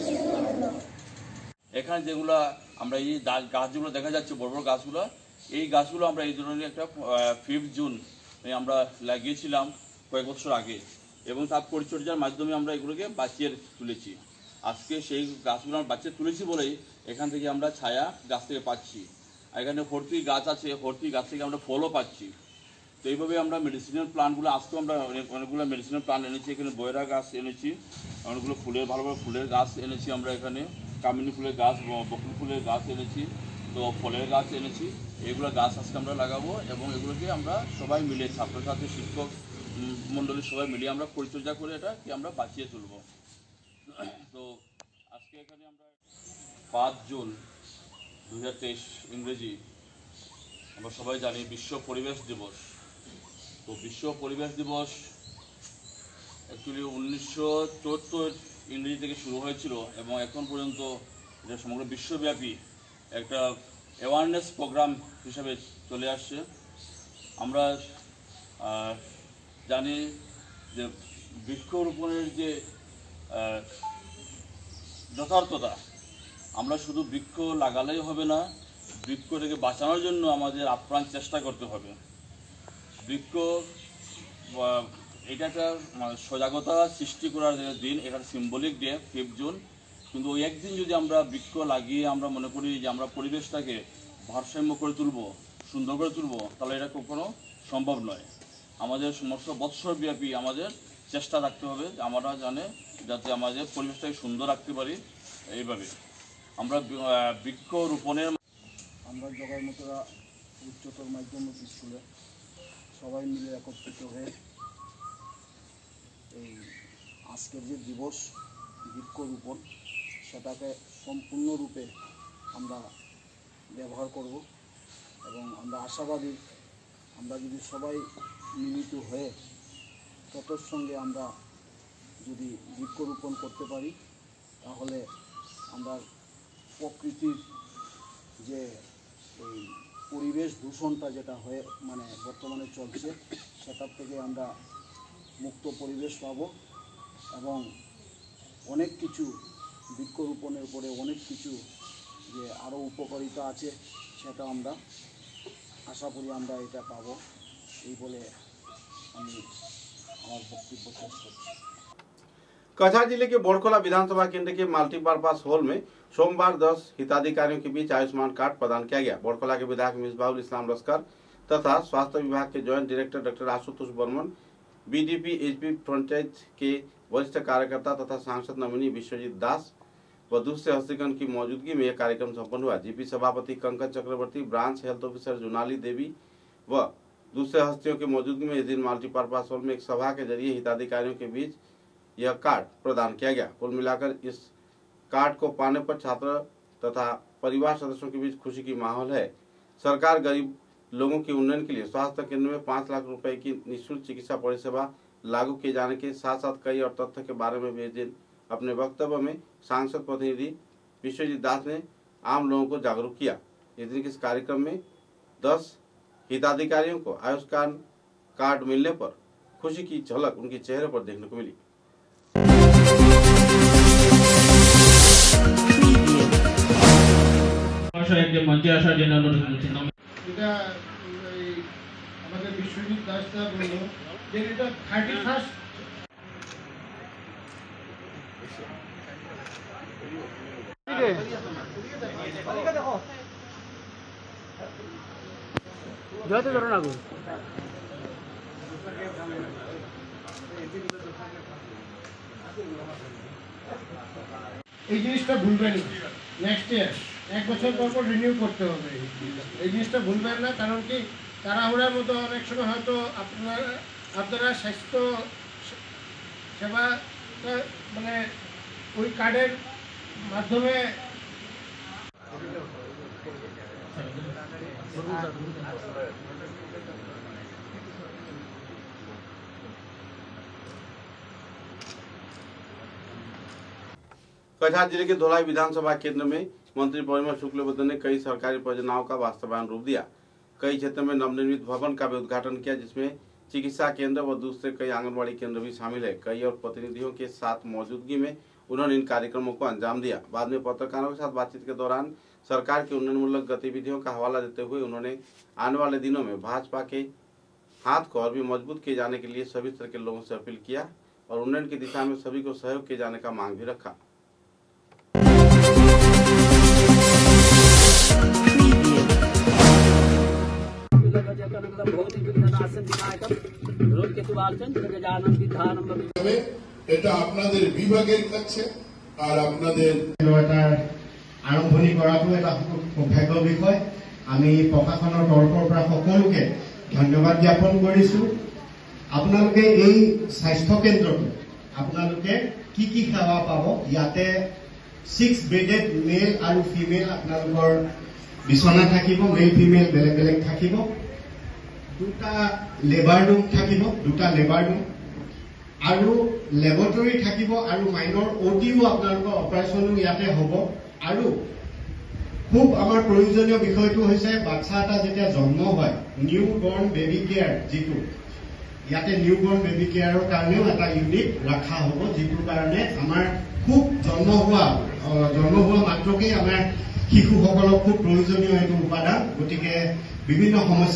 এখানে যেগুলো আমরা এই গাছগুলো দেখা যাচ্ছে, বড় বড় গাছগুলো, এই গাছগুলো আমরা এই ধরনের একটা ফিফথ জুন আমরা লাগিয়েছিলাম কয়েক বছর আগে, এবং তার পরিচর্যার মাধ্যমে আমরা এগুলোকে বাঁচিয়ে তুলেছি। আজকে সেই গাছগুলো আমরা বাঁচিয়ে তুলেছি বলেই এখান থেকে আমরা ছায়া গাছ থেকে পাচ্ছি। এখানে ভর্তি গাছ আছে, ভর্তি গাছ থেকে আমরা ফলও পাচ্ছি। তো এইভাবে আমরা মেডিসিনাল প্লান্টগুলো, আজকেও আমরা অনেক অনেকগুলো মেডিসিনাল প্লান্ট এনেছি। এখানে বয়রা গাছ এনেছি, অনেকগুলো ফুলের ভালো ভালো ফুলের গাছ এনেছি আমরা এখানে, কামিনী ফুলের গাছ, বকুল ফুলের গাছ এনেছি, তো ফলের গাছ এনেছি। এগুলো গাছ আজকে আমরা লাগাবো এবং এগুলোকে আমরা সবাই মিলে, ছাত্রছাত্রী, শিক্ষক মণ্ডলী সবাই মিলিয়ে আমরা পরিচর্যা করে এটাকে আমরা বাঁচিয়ে তুলব। তো আজকে এখানে আমরা পাঁচ জুন দু হাজার তেইশ ইংরেজি আমরা সবাই জানি বিশ্ব পরিবেশ দিবস। তো বিশ্ব পরিবেশ দিবস অ্যাকচুয়ালি উনিশশো চুয়াত্তর ইংরেজি থেকে শুরু হয়েছিল এবং এখন পর্যন্ত এটা সমগ্র বিশ্বব্যাপী একটা অ্যাওয়ারনেস প্রোগ্রাম হিসাবে চলে আসছে। আমরা জানি যে বৃক্ষরোপণের যে যথার্থতা, আমরা শুধু বৃক্ষ লাগালেই হবে না, বৃক্ষটাকে বাঁচানোর জন্য আমাদের আপ্রাণ চেষ্টা করতে হবে। বৃক্ষ এটা একটা সজাগতা সৃষ্টি করার দিন, এটা সিম্বলিক ডে ফিফথ জুন, কিন্তু ওই একদিন যদি আমরা বৃক্ষ লাগিয়ে আমরা মনে করি যে আমরা পরিবেশটাকে ভারসাম্য করে তুলব, সুন্দর করে তুলব, তাহলে এটা কখনো সম্ভব নয়। আমাদের সমস্ত বৎসরব্যাপী আমাদের চেষ্টা রাখতে হবে, আমরা জানে যাতে আমাদের পরিবেশটাকে সুন্দর রাখতে পারি। এইভাবে আমরা বৃক্ষ রোপণের আমরা জগাইমতরা উচ্চতর মাধ্যমিক স্কুলে সবাই মিলে একত্রিত হয়ে এই আজকের যে দিবস বৃক্ষরোপণ, সেটাকে সম্পূর্ণরূপে আমরা ব্যবহার করব এবং আমরা আশাবাদী আমরা যদি সবাই মিলিত হয়ে ততর সঙ্গে আমরা যদি বৃক্ষরোপণ করতে পারি, তাহলে আমরা প্রকৃতির যে এই পরিবেশ দূষণটা যেটা হয়ে মানে বর্তমানে চলছে, সেটার থেকে আমরা মুক্ত পরিবেশ পাব এবং অনেক কিছু বৃক্ষরোপণের উপরে অনেক কিছু যে আরও উপকারিতা আছে, সেটা আমরা আশা করি আমরা এটা পাব। এই বলে আমি আমার বক্তব্য শেষ করছি। कछार जिले के बोड़कोला विधानसभा केंद्र के मल्टीपर्पज हॉल में सोमवार दस हिताधिकारियों के बीच आयुष्मान कार्ड प्रदान किया गया। बोड़कोला के विधायक मिसबाहुल इस्लाम लश्कर तथा स्वास्थ्य विभाग के joint director doctor Ashutosh Barman, BDP HP फ्रंटाइज के वरिष्ठ कार्यकर्ता तथा सांसद नमिनी विश्वजीत दास व दूसरे हस्तीगण की मौजूदगी में यह कार्यक्रम संपन्न हुआ। जीपी सभापति Kankan Chakraborty, branch health officer Junali Devi व दूसरे हस्तियों की मौजूदगी में इस दिन मल्टीपर्पज हॉल में एक सभा के जरिए हिताधिकारियों के बीच यह कार्ड प्रदान किया गया। कुल मिलाकर इस कार्ड को पाने पर छात्र तथा परिवार सदस्यों के बीच खुशी की माहौल है। सरकार गरीब लोगों के उन्नयन के लिए स्वास्थ्य केंद्र में पाँच लाख रुपए की निःशुल्क चिकित्सा परिसेवा लागू किए जाने के साथ साथ कई और तथ्य के बारे में भी इस दिन अपने वक्तव्य में सांसद प्रतिनिधि विश्वजीत दास ने आम लोगों को जागरूक किया। इस दिन के इस कार्यक्रम में दस हिताधिकारियों को आयुष्मान कार्ड मिलने पर खुशी की झलक उनके चेहरे पर देखने को मिली। আমাদের বিশ্বজিৎ দাস বলল যে এটা থার্টি ফার্স্ট জয়তে ধরো না গো এই জিনিসটা ভুলবেন না, নেক্সট ইয়ার এক বছর পর পর রিনিউ করতে হবে। এই জিনিসটা ভুলবেন না, কারণ কি তাড়াহুড়ার মতো অনেক সময় হয়তো আপনারা আপনারা স্বাস্থ্য সেবা মানে ওই কার্ডের মাধ্যমে कछार जिले के धोलाई विधानसभा केंद्र में मंत्री परिमल शुक्लबैद्य ने कई सरकारी परियोजनाओं का वास्तवायन रूप दिया। कई क्षेत्रों में नवनिर्मित भवन का भी उद्घाटन किया, जिसमें चिकित्सा केंद्र व दूसरे कई आंगनबाड़ी केंद्र भी शामिल है। कई और प्रतिनिधियों के साथ मौजूदगी में उन्होंने इन कार्यक्रमों को अंजाम दिया। बाद में पत्रकारों के साथ बातचीत के दौरान सरकार की उन्नयनमूलक गतिविधियों का हवाला देते हुए उन्होंने आने वाले दिनों में भाजपा के हाथ को और भी मजबूत किए जाने के लिए सभी तरह के लोगों से अपील किया और उन्नयन की दिशा में सभी को सहयोग किए जाने का मांग भी रखा। এটা আপনাদের বিভাগের কাছে আর আপনাদের আৰম্ভণি কৰাটো এটা সৌভাগ্যৰ বিষয়। আমি প্ৰশাসনৰ তৰফৰ পৰা সকলোকে ধন্যবাদ জ্ঞাপন কৰিছো। আপোনালোকে এই স্বাস্থ্য কেন্দ্ৰটো আপোনালোকে কি কি সেৱা পাব, ইয়াতে ছিক্স বেডেড মেল আৰু ফিমেল আপোনালোকৰ বিছনা থাকিব, মেল ফিমেল বেলেগ বেলেগ থাকিব, দুটা লেবাৰ ৰুম থাকিব, দুটা লেবাৰ ৰুম আৰু লেবৰেটৰী থাকিব আৰু মাইনৰ অটিও আপোনালোকৰ অপাৰেশ্যনো ইয়াতে হ'ব। আৰু খুব আমাৰ প্ৰয়োজনীয় বিষয়টো হৈছে বাচ্চা এটা যেতিয়া জন্ম হয় নিউ বৰ্ণ বেবি কেয়াৰ, যিটো ইয়াতে নিউ বৰ্ণ বেবি কেয়াৰৰ কাৰণেও এটা ইউনিট ৰখা হ'ব, যিটোৰ কাৰণে আমাৰ খুব জন্ম হোৱা জন্ম হোৱা মাত্ৰকেই আমাৰ শিশুসকলক খুব প্ৰয়োজনীয় এইটো উপাদান। গতিকে বিভিন্ন সমস্যা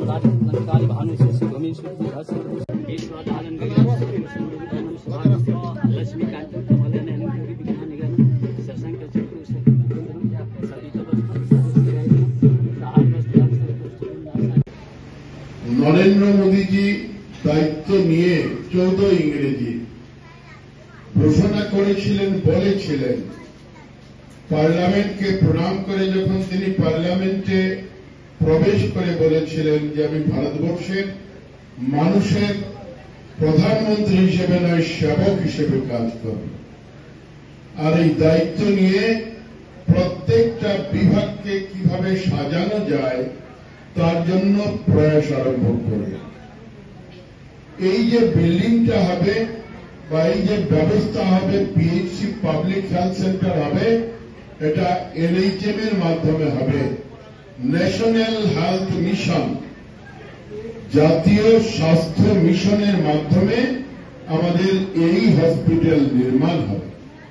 নরেন্দ্র মোদীজি দায়িত্ব নিয়ে চৌদ্দ ইংরেজি ঘোষণা করেছিলেন, বলেছিলেন পার্লামেন্টকে প্রণাম করে যখন তিনি পার্লামেন্টে প্রবেশ করে বলেছিলেন যে আমি ভারতবর্ষের মানুষের প্রধানমন্ত্রী হিসেবে নয় সেবক হিসেবে কাজ করব। আর এই দায়িত্ব নিয়ে প্রত্যেকটা বিভাগকে কিভাবে সাজানো যায় তার জন্য প্রয়াস আরম্ভ করে এই যে বিল্ডিংটা হবে বা এই যে ব্যবস্থা হবে, পিএইচসি পাবলিক হেলথ সেন্টার হবে, এটা এনএইচএম এর মাধ্যমে হবে। ন্যাশনাল হেলথ মিশন, জাতীয় স্বাস্থ্য মিশনের মাধ্যমে আমাদের এই হসপিটাল নির্মাণ হবে।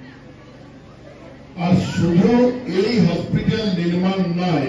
আর শুধু এই হসপিটাল নির্মাণ নয়,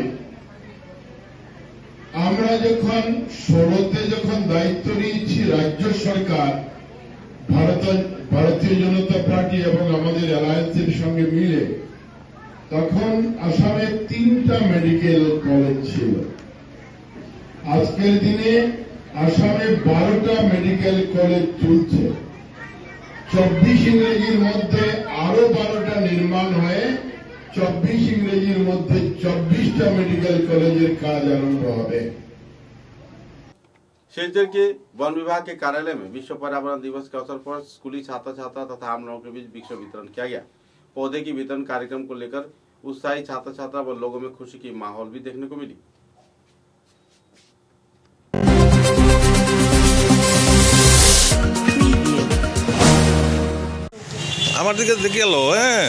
আমরা যখন ষোলোতে যখন দায়িত্ব নিয়েছি রাজ্য সরকার, ভারতীয় জনতা পার্টি এবং আমাদের অ্যালায়েন্সের সঙ্গে মিলে, তখন আসামে তিনটা মেডিকেল কলেজ ছিল। আজকের দিনে আসামে বারোটা মেডিকেল কলেজ চলছে। চব্বিশ ইংরেজির মধ্যে আরো বারোটা নির্মাণ হয়ে চব্বিশ ইংরেজির মধ্যে চব্বিশটা मेडिकल कॉलेजের কাজ আরম্ভ হবে। शिलचर के वन विभाग के कार्यालय में विश्व पर्यावरण दिवस के अवसर पर स्कूली छात्र छात्रा तथा आम लोगों के बीच वृक्ष वितरण किया गया। पौधे की वितरण कार्यक्रम को लेकर उत्साही छात्र छात्रा व लोगों में खुशी की माहौल भी देखने को मिली। আমার দিকে দেখে এলো হ্যাঁ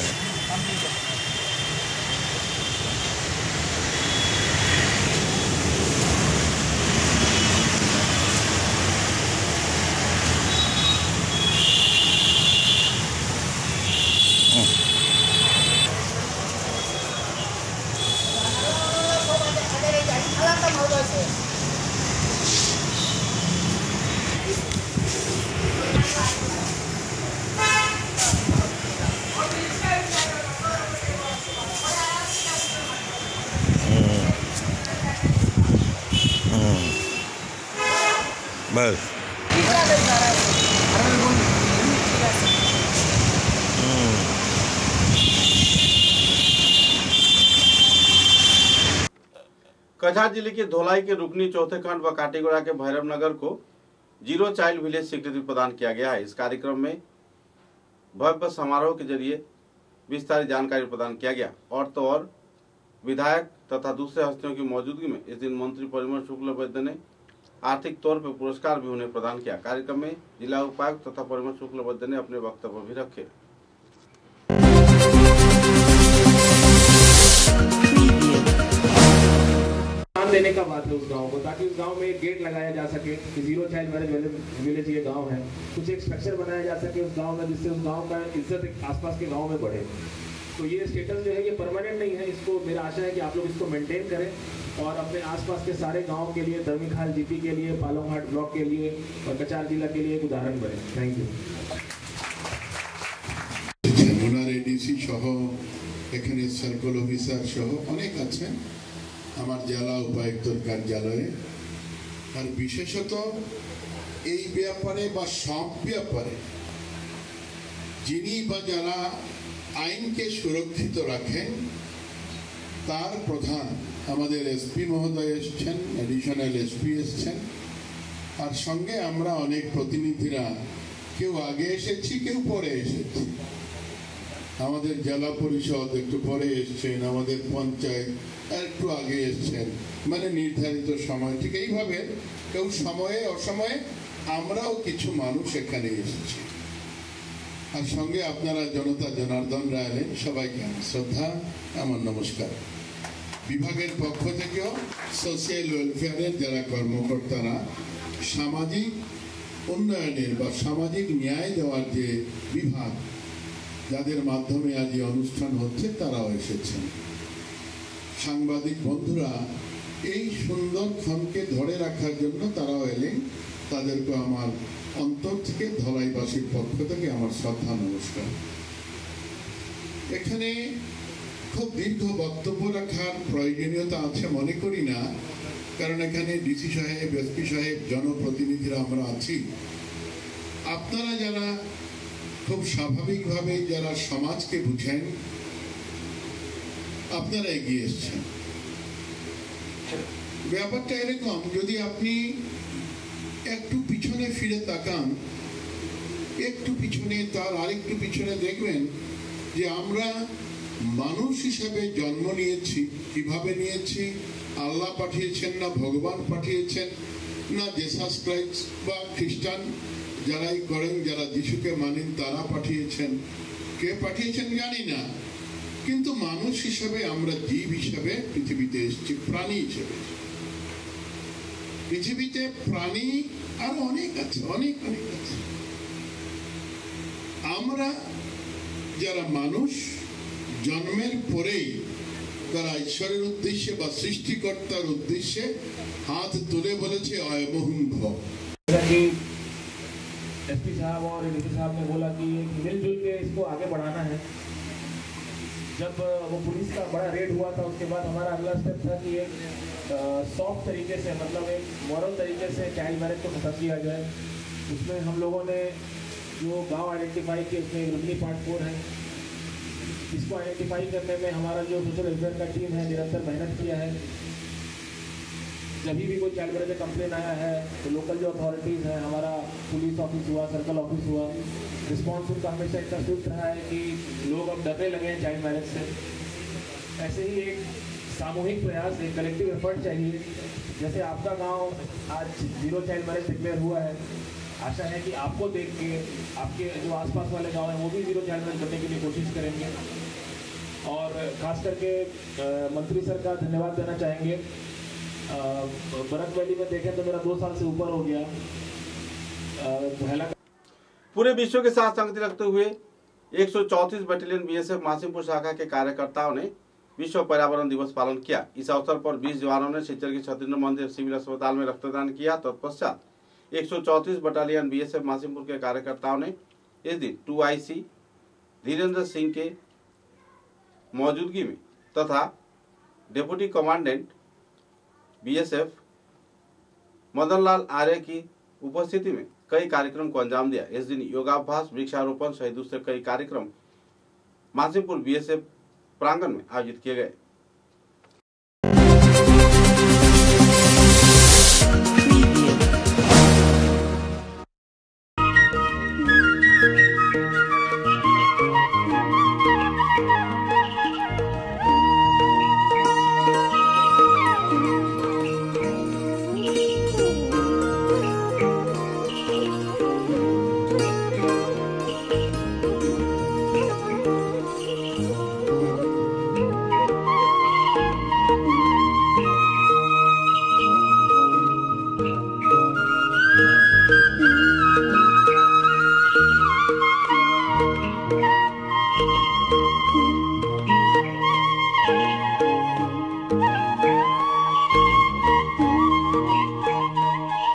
बस कछार जिले के धोलाई के रुकनी चौथे खंड व काटीगोड़ा के भैरवनगर को जीरो चाइल्ड विलेज स्वीकृति प्रदान किया गया है। इस कार्यक्रम में भव्य समारोह के जरिए विस्तारित जानकारी प्रदान किया गया। और तो और विधायक तथा दूसरे हस्तियों की मौजूदगी में इस दिन मंत्री परिमल शुक्ल वैद्य ने आर्थिक तौर पर पुरस्कार भी उन्हें प्रदान किया। कार्यक्रम में जिला उपायुक्त तथा परिमल शुक्ल वैद्य ने अपने वक्तव्य भी रखे। देने का बात है उस गांव को, ताकि उस गांव में एक गेट लगाया जा सके कि जीरो चाइल्ड मैरिज विलेज ये गांव है, कुछ एक स्ट्रक्चर बनाया जा सके उस गांव में, जिससे उस गांव का इज्जत आसपास के गांव में बढ़े। तो ये स्टेटस जो है ये परमानेंट नहीं है, इसको मेरा आशा है कि आप लोग इसको मेंटेन करें और अपने आसपास के सारे गाँव के लिए, दरमीखाल जीपी के लिए, पालमघाट ब्लॉक के लिए और कचार जिला के लिए एक उदाहरण बने। Thank you. ডিসি সহ এখানে সার্কেল অফিসার সহ অনেক আছেন আমার জেলা উপায়ুক্তর কার্যালয়ে। আর বিশেষত এই ব্যাপারে বা সব ব্যাপারে যিনি বা যারা আইনকে সুরক্ষিত রাখেন তার প্রধান আমাদের এসপি মহোদয় এসছেন, এডিশনাল এসপি এসছেন, আর সঙ্গে আমরা অনেক প্রতিনিধিরা কেউ আগে এসেছি কেউ পরে এসেছি। আমাদের জেলা পরিষদ একটু পরে এসছেন, আমাদের পঞ্চায়েত একটু আগে এসছেন, মানে নির্ধারিত সময়। ঠিক এইভাবে কেউ সময়ে অসময়ে আমরাও কিছু মানুষ এখানে এসেছি। আর সঙ্গে আপনারা জনতা জনার্দনরা এলেন, সবাইকে শ্রদ্ধা আমার নমস্কার। বিভাগের পক্ষ থেকেও সোশ্যাল ওয়েলফেয়ারের যারা কর্মকর্তারা সামাজিক উন্নয়নের বা সামাজিক ন্যায় দেওয়ার যে বিভাগ, যাদের মাধ্যমে আজ এই অনুষ্ঠান হচ্ছে, তারাও এসেছেন। সাংবাদিক বন্ধুরা এই সুন্দর ক্ষণকে ধরে রাখার জন্য তারাও এলেন, তাদেরকে আমার অন্তর থেকে ধলাইবাসীর পক্ষ থেকে আমার শ্রদ্ধা নমস্কার। এখানে খুব দীর্ঘ বক্তব্য রাখার প্রয়োজনীয়তা আছে মনে করি না, কারণ এখানে ডিসি সাহেব, এসপি সাহেব, জনপ্রতিনিধিরা আমরা আছি। আপনারা যারা খুব স্বাভাবিকভাবে যারা সমাজকে বুঝেন, আপনারা এগিয়ে এসছেন। ব্যাপারটা এরকম, যদি আপনি একটু পিছনে ফিরে তাকান, একটু পিছনে, তার আরেকটু পিছনে দেখবেন যে আমরা মানুষ হিসেবে জন্ম নিয়েছি। কিভাবে নিয়েছি? আল্লাহ পাঠিয়েছেন না ভগবান পাঠিয়েছেন না জেসাস ক্রাইস্ট বা খ্রিস্টান যারাই করেন, যারা যিশুকে মানেন তারা পাঠিয়েছেন, কে পাঠিয়েছেন জানি না, কিন্তু মানুষ হিসেবে আমরা জীব হিসেবে পৃথিবীতে এসেছি, প্রাণী হিসেবে। পৃথিবীতে প্রাণী আরো অনেক আছে, অনেক অনেক আছে। আমরা যারা মানুষ জন্মের পরেই তারা ঈশ্বরের উদ্দেশ্যে বা সৃষ্টিকর্তার উদ্দেশ্যে হাত তুলে বলেছে অয়মহুম ভ। एसपी साहब और डीसी साहब ने बोला कि मिलजुल के इसको आगे बढ़ाना है। जब वो पुलिस का बड़ा रेड हुआ था, उसके बाद हमारा अगला स्टेप था कि एक सॉफ्ट तरीके से, मतलब एक मॉरल तरीके से चाइल्ड मैरिज को खत्म किया जाए। उसमें हम लोगों ने जो गांव आइडेंटिफाई किए, उसमें रुकनी पार्ट फोर है। इसको आइडेंटिफाई करने में हमारा जो सोशल वेलफेयर का टीम है निरंतर मेहनत किया है। जब भी कोई चाइल्ड मैरिज में कंप्लेन आया है तो लोकल जो अथॉरिटीज़ हैं, हमारा पुलिस ऑफिस हुआ, सर्कल ऑफिस हुआ, रिस्पॉन्स उनका हमेशा इतना स्विफ्ट रहा है कि लोग अब डरने लगे हैं चाइल्ड मैरिज से। ऐसे ही एक सामूहिक प्रयास, एक कलेक्टिव एफर्ट चाहिए। जैसे आपका गांव आज जीरो चाइल्ड मैरिज डिक्लेयर हुआ है, आशा है कि आपको देख के आपके जो आसपास वाले गांव हैं वो भी जीरो चाइल्ड मैरिज करने के लिए कोशिश करेंगे। और ख़ास करके मंत्री सर का धन्यवाद देना चाहेंगे। बरक वैली में देखें तो मेरा दो साल से ऊपर हो गया। पूरे विश्व के साथ संगति रखते हुए एक सौ चौंतीस बटालियन बीएसएफ मासीमपुर शाखा के कार्यकर्ताओं ने विश्व पर्यावरण दिवस पालन किया। इस अवसर पर बीस जवानों ने सिलचर के सतीन्द्र मंदिर सिविल अस्पताल में रक्तदान किया। तत्पश्चात एक सौ चौंतीस बटालियन बीएसएफ मासीमपुर के कार्यकर्ताओं ने इस दिन टू आईसी धीरेन्द्र सिंह के मौजूदगी में तथा deputy commandant BSF Madan Lal Arya की उपस्थिति में कई कार्यक्रम को अंजाम दिया। इस दिन योगाभ्यास, वृक्षारोपण सहित दूसरे कई कार्यक्रम मासीमपुर बीएसएफ प्रांगण में आयोजित किए गए।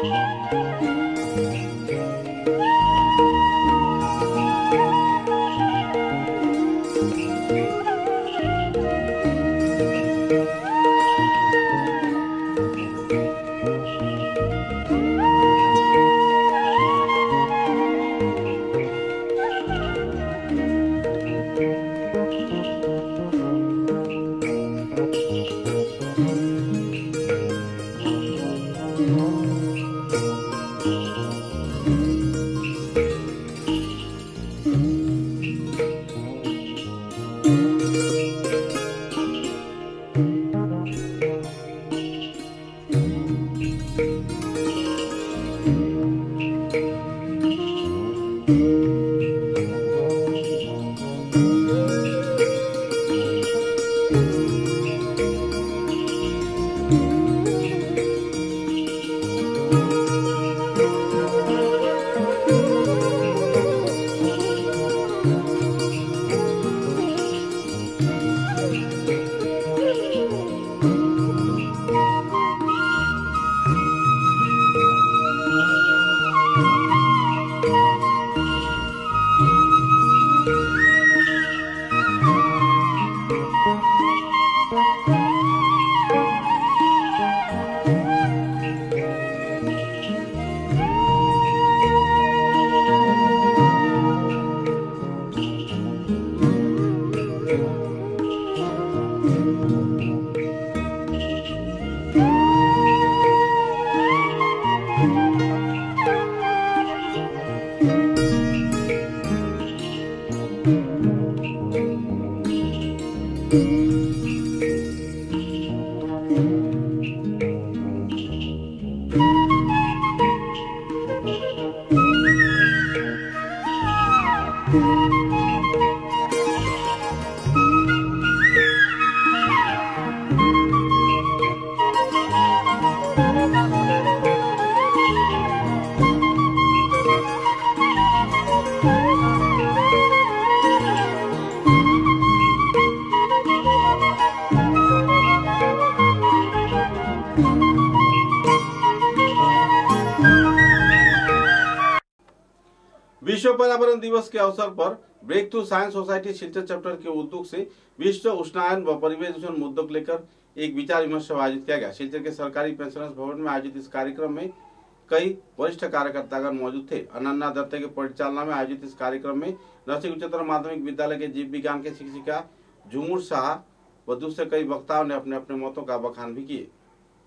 विश्व पर्यावरण दिवस के अवसर पर breakthrough science society Silchar chapter के उद्योग से विश्व उष्णायन व परिवेश दूषण मुद्दों को लेकर एक विचार विमर्श आयोजित किया गया। शिलचर के सरकारी पेंशनर्स भवन में आयोजित इस कार्यक्रम में कई वरिष्ठ कार्यकर्तागण मौजूद थे। अनन्या दत्ते के परिचालना में आयोजित इस कार्यक्रम में नरसिंह उच्चतर माध्यमिक विद्यालय के जीव विज्ञान के शिक्षिका झुमुर शाह व दूसरे कई वक्ताओं ने अपने अपने मतों का बखान भी किए।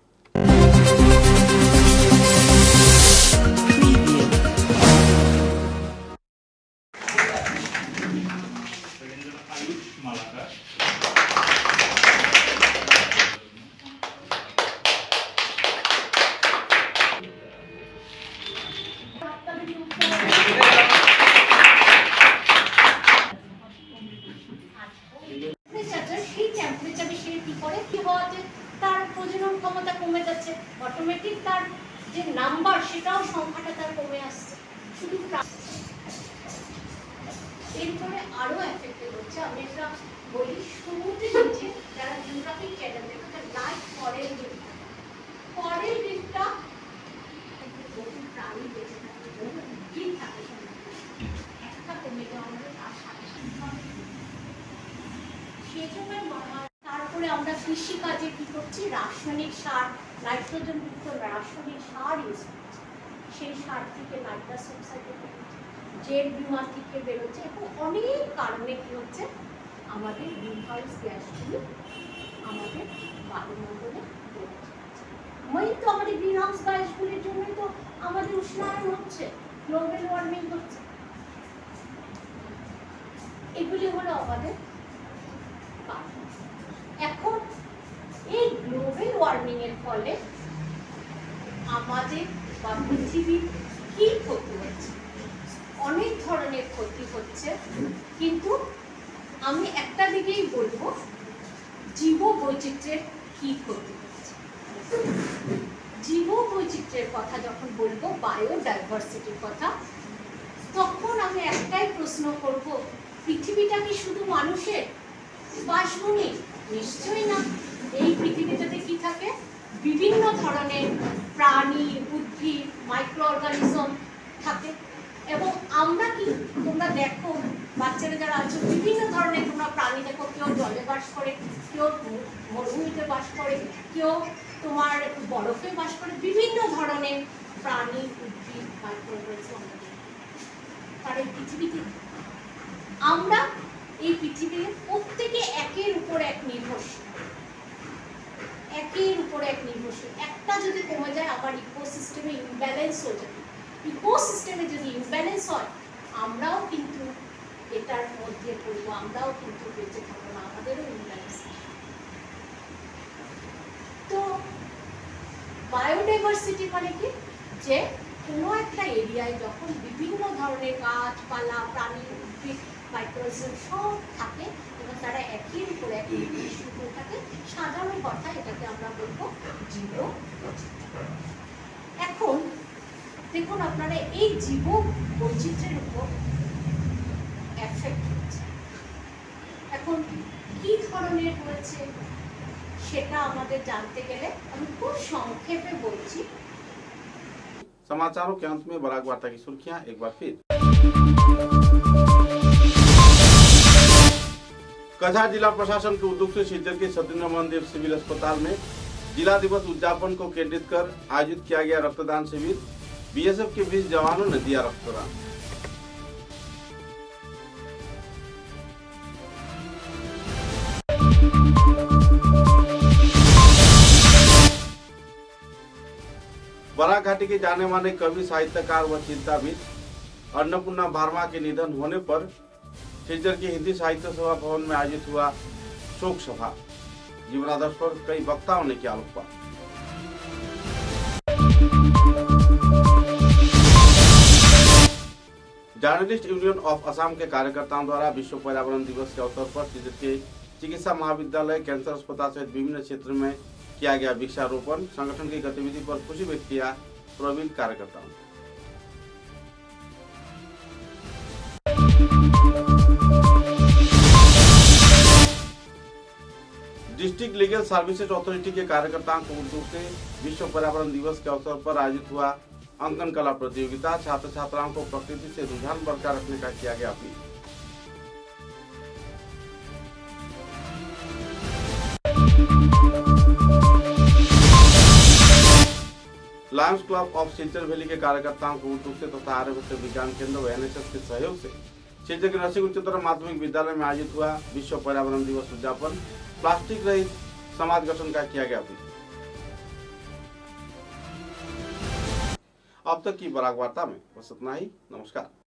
অটোমেটিক তার যে নাম্বার সেটাও সংখ্যাটা তার কমে আসছে শুধু এরপরে আরো এফেক্টেড হচ্ছে। আমি একটা বলি সমুদ্রের নিচে যারা জিওগ্রাফিক চ্যানেল দেখে তার লাইট করেল রিফ করেল রিফটা বহু প্রাণী বেঁচে থাকে কি থাকে একটা কমে যাওয়া আমাদের তার সাথে সেই জন্য তারপরে আমরা কৃষি কাজে কি করছি রাসায়নিক সার নাইট্রোজেন যুক্ত রাসায়নিক সার ইউজ করছি। সেই সার থেকে নাইট্রাস অক্সাইড বেরোচ্ছে জেট বিমা থেকে বেরোচ্ছে এবং অনেক কারণে কি হচ্ছে আমাদের গ্রিনহাউস গ্যাসগুলো আমাদের বায়ুমণ্ডলে বেরোচ্ছে। ওই তো আমাদের গ্রিনহাউস গ্যাসগুলির জন্যই তো আমাদের উষ্ণায়ন হচ্ছে, গ্লোবাল ওয়ার্মিং হচ্ছে। এগুলি হলো আমাদের এখন এই গ্লোবাল ওয়ার্মিং এর ফলে আমাদের বা পৃথিবীর কি ক্ষতি হচ্ছে? অনেক ধরনের ক্ষতি হচ্ছে, কিন্তু আমি একটা দিকেই বলবো জীব বৈচিত্র্যের কি ক্ষতি হচ্ছে। জীব বৈচিত্র্যের কথা যখন বলবো বায়োডাইভার্সিটির কথা, তখন আমি একটাই প্রশ্ন করব পৃথিবীটা কি শুধু মানুষের বাসভূমি? নিশ্চয়ই না। এই পৃথিবীটাতে কি থাকে? বিভিন্ন ধরনের প্রাণী, উদ্ভিদ, মাইক্রো অর্গানিজম থাকে এবং আমরা কি তোমরা দেখো বাচ্চারা যারা আছে বিভিন্ন ধরনের তোমরা প্রাণী দেখো, কেউ জলে বাস করে, কেউ মরুভূমিতে বাস করে, কেউ তোমার বরফে বাস করে, বিভিন্ন ধরনের প্রাণী, উদ্ভিদ, মাইক্রো অর্গানিজম আর এই পৃথিবীতে আমরা এই পৃথিবীর প্রত্যেকে একের উপর এক নির্ভরশীল, একের উপর এক নির্ভরশীল। একটা যদি কমে যায় আবার ইকোসিস্টেমে ইমব্যালেন্স হয়ে যাবে। ইকোসিস্টেমে যদি ইমব্যালেন্স হয় আমরাও কিন্তু এটার মধ্যে পড়বো, আমরাও কিন্তু বেঁচে থাকবো না, আমাদেরও ইমব্যালেন্স। তো বায়োডাইভার্সিটি মানে কি, যে কোনো একটা এরিয়ায় যখন বিভিন্ন ধরনের গাছপালা, প্রাণী, উদ্ভিদ, মাইক্রোঅর্গানিজম সব থাকে এবং তারা একের উপর এক নির্ভরশীল হয়ে থাকে, সাধারণ কথা এটাকে আমরা বলবো জীব বৈচিত্র্য। এখন দেখুন আপনারা এই জীব বৈচিত্র্যের উপর এফেক্ট হচ্ছে, এখন কি ধরনের হয়েছে সেটা আমাদের জানতে গেলে আমি খুব সংক্ষেপে বলছি। समाचारों के अंत में बराक वार्ता की सुर्खियां एक बार फिर। कछार जिला प्रशासन के उद्योग से सीकर के सत्येंद्र मोहन देव सिविल अस्पताल में जिला दिवस उद्यापन को केंद्रित कर आयोजित किया गया रक्तदान शिविर। बीएसएफ के बीस जवानों ने दिया रक्तदान। बराक घाटी के जाने माने कवि, साहित्यकार व चिंताविद अन्नपूर्णा वर्मा के निधन होने पर सीकर की हिंदी साहित्य सभा भवन में आयोजित हुआ शोक सभा। जीवनादर्श पर कई वक्ताओं ने किया आलोकपात। जर्नलिस्ट यूनियन ऑफ असम के कार्यकर्ताओं द्वारा विश्व पर्यावरण दिवस के अवसर पर सीकर के चिकित्सा महाविद्यालय, कैंसर अस्पताल सहित विभिन्न क्षेत्र में किया गया वृक्षारोपण। संगठन की गतिविधि पर खुशी व्यक्त किया प्रवीण कार्यकर्ताओं। डिस्ट्रिक्ट लीगल सर्विसेज अथॉरिटी के कार्यकर्ताओं को उर्दू से विश्व पर्यावरण दिवस के अवसर पर आयोजित हुआ अंकन कला प्रतियोगिता। छात्र छात्राओं को प्रकृति से रुझान बरकरार रखने का किया गया अपील। Lions club of Silchar valley के कार्यकर्ताओं को उर्दू से तथा आर्यभट्ट विज्ञान केंद्र व एनएसएस के सहयोग से सिलचर के नरसिंह उच्चतर माध्यमिक विद्यालय में आयोजित हुआ विश्व पर्यावरण दिवस उद्यापन। प्लास्टिक रहित समाज गठन का किया गया अपील। अब तक की बराक वार्ता में बस इतना ही। नमस्कार।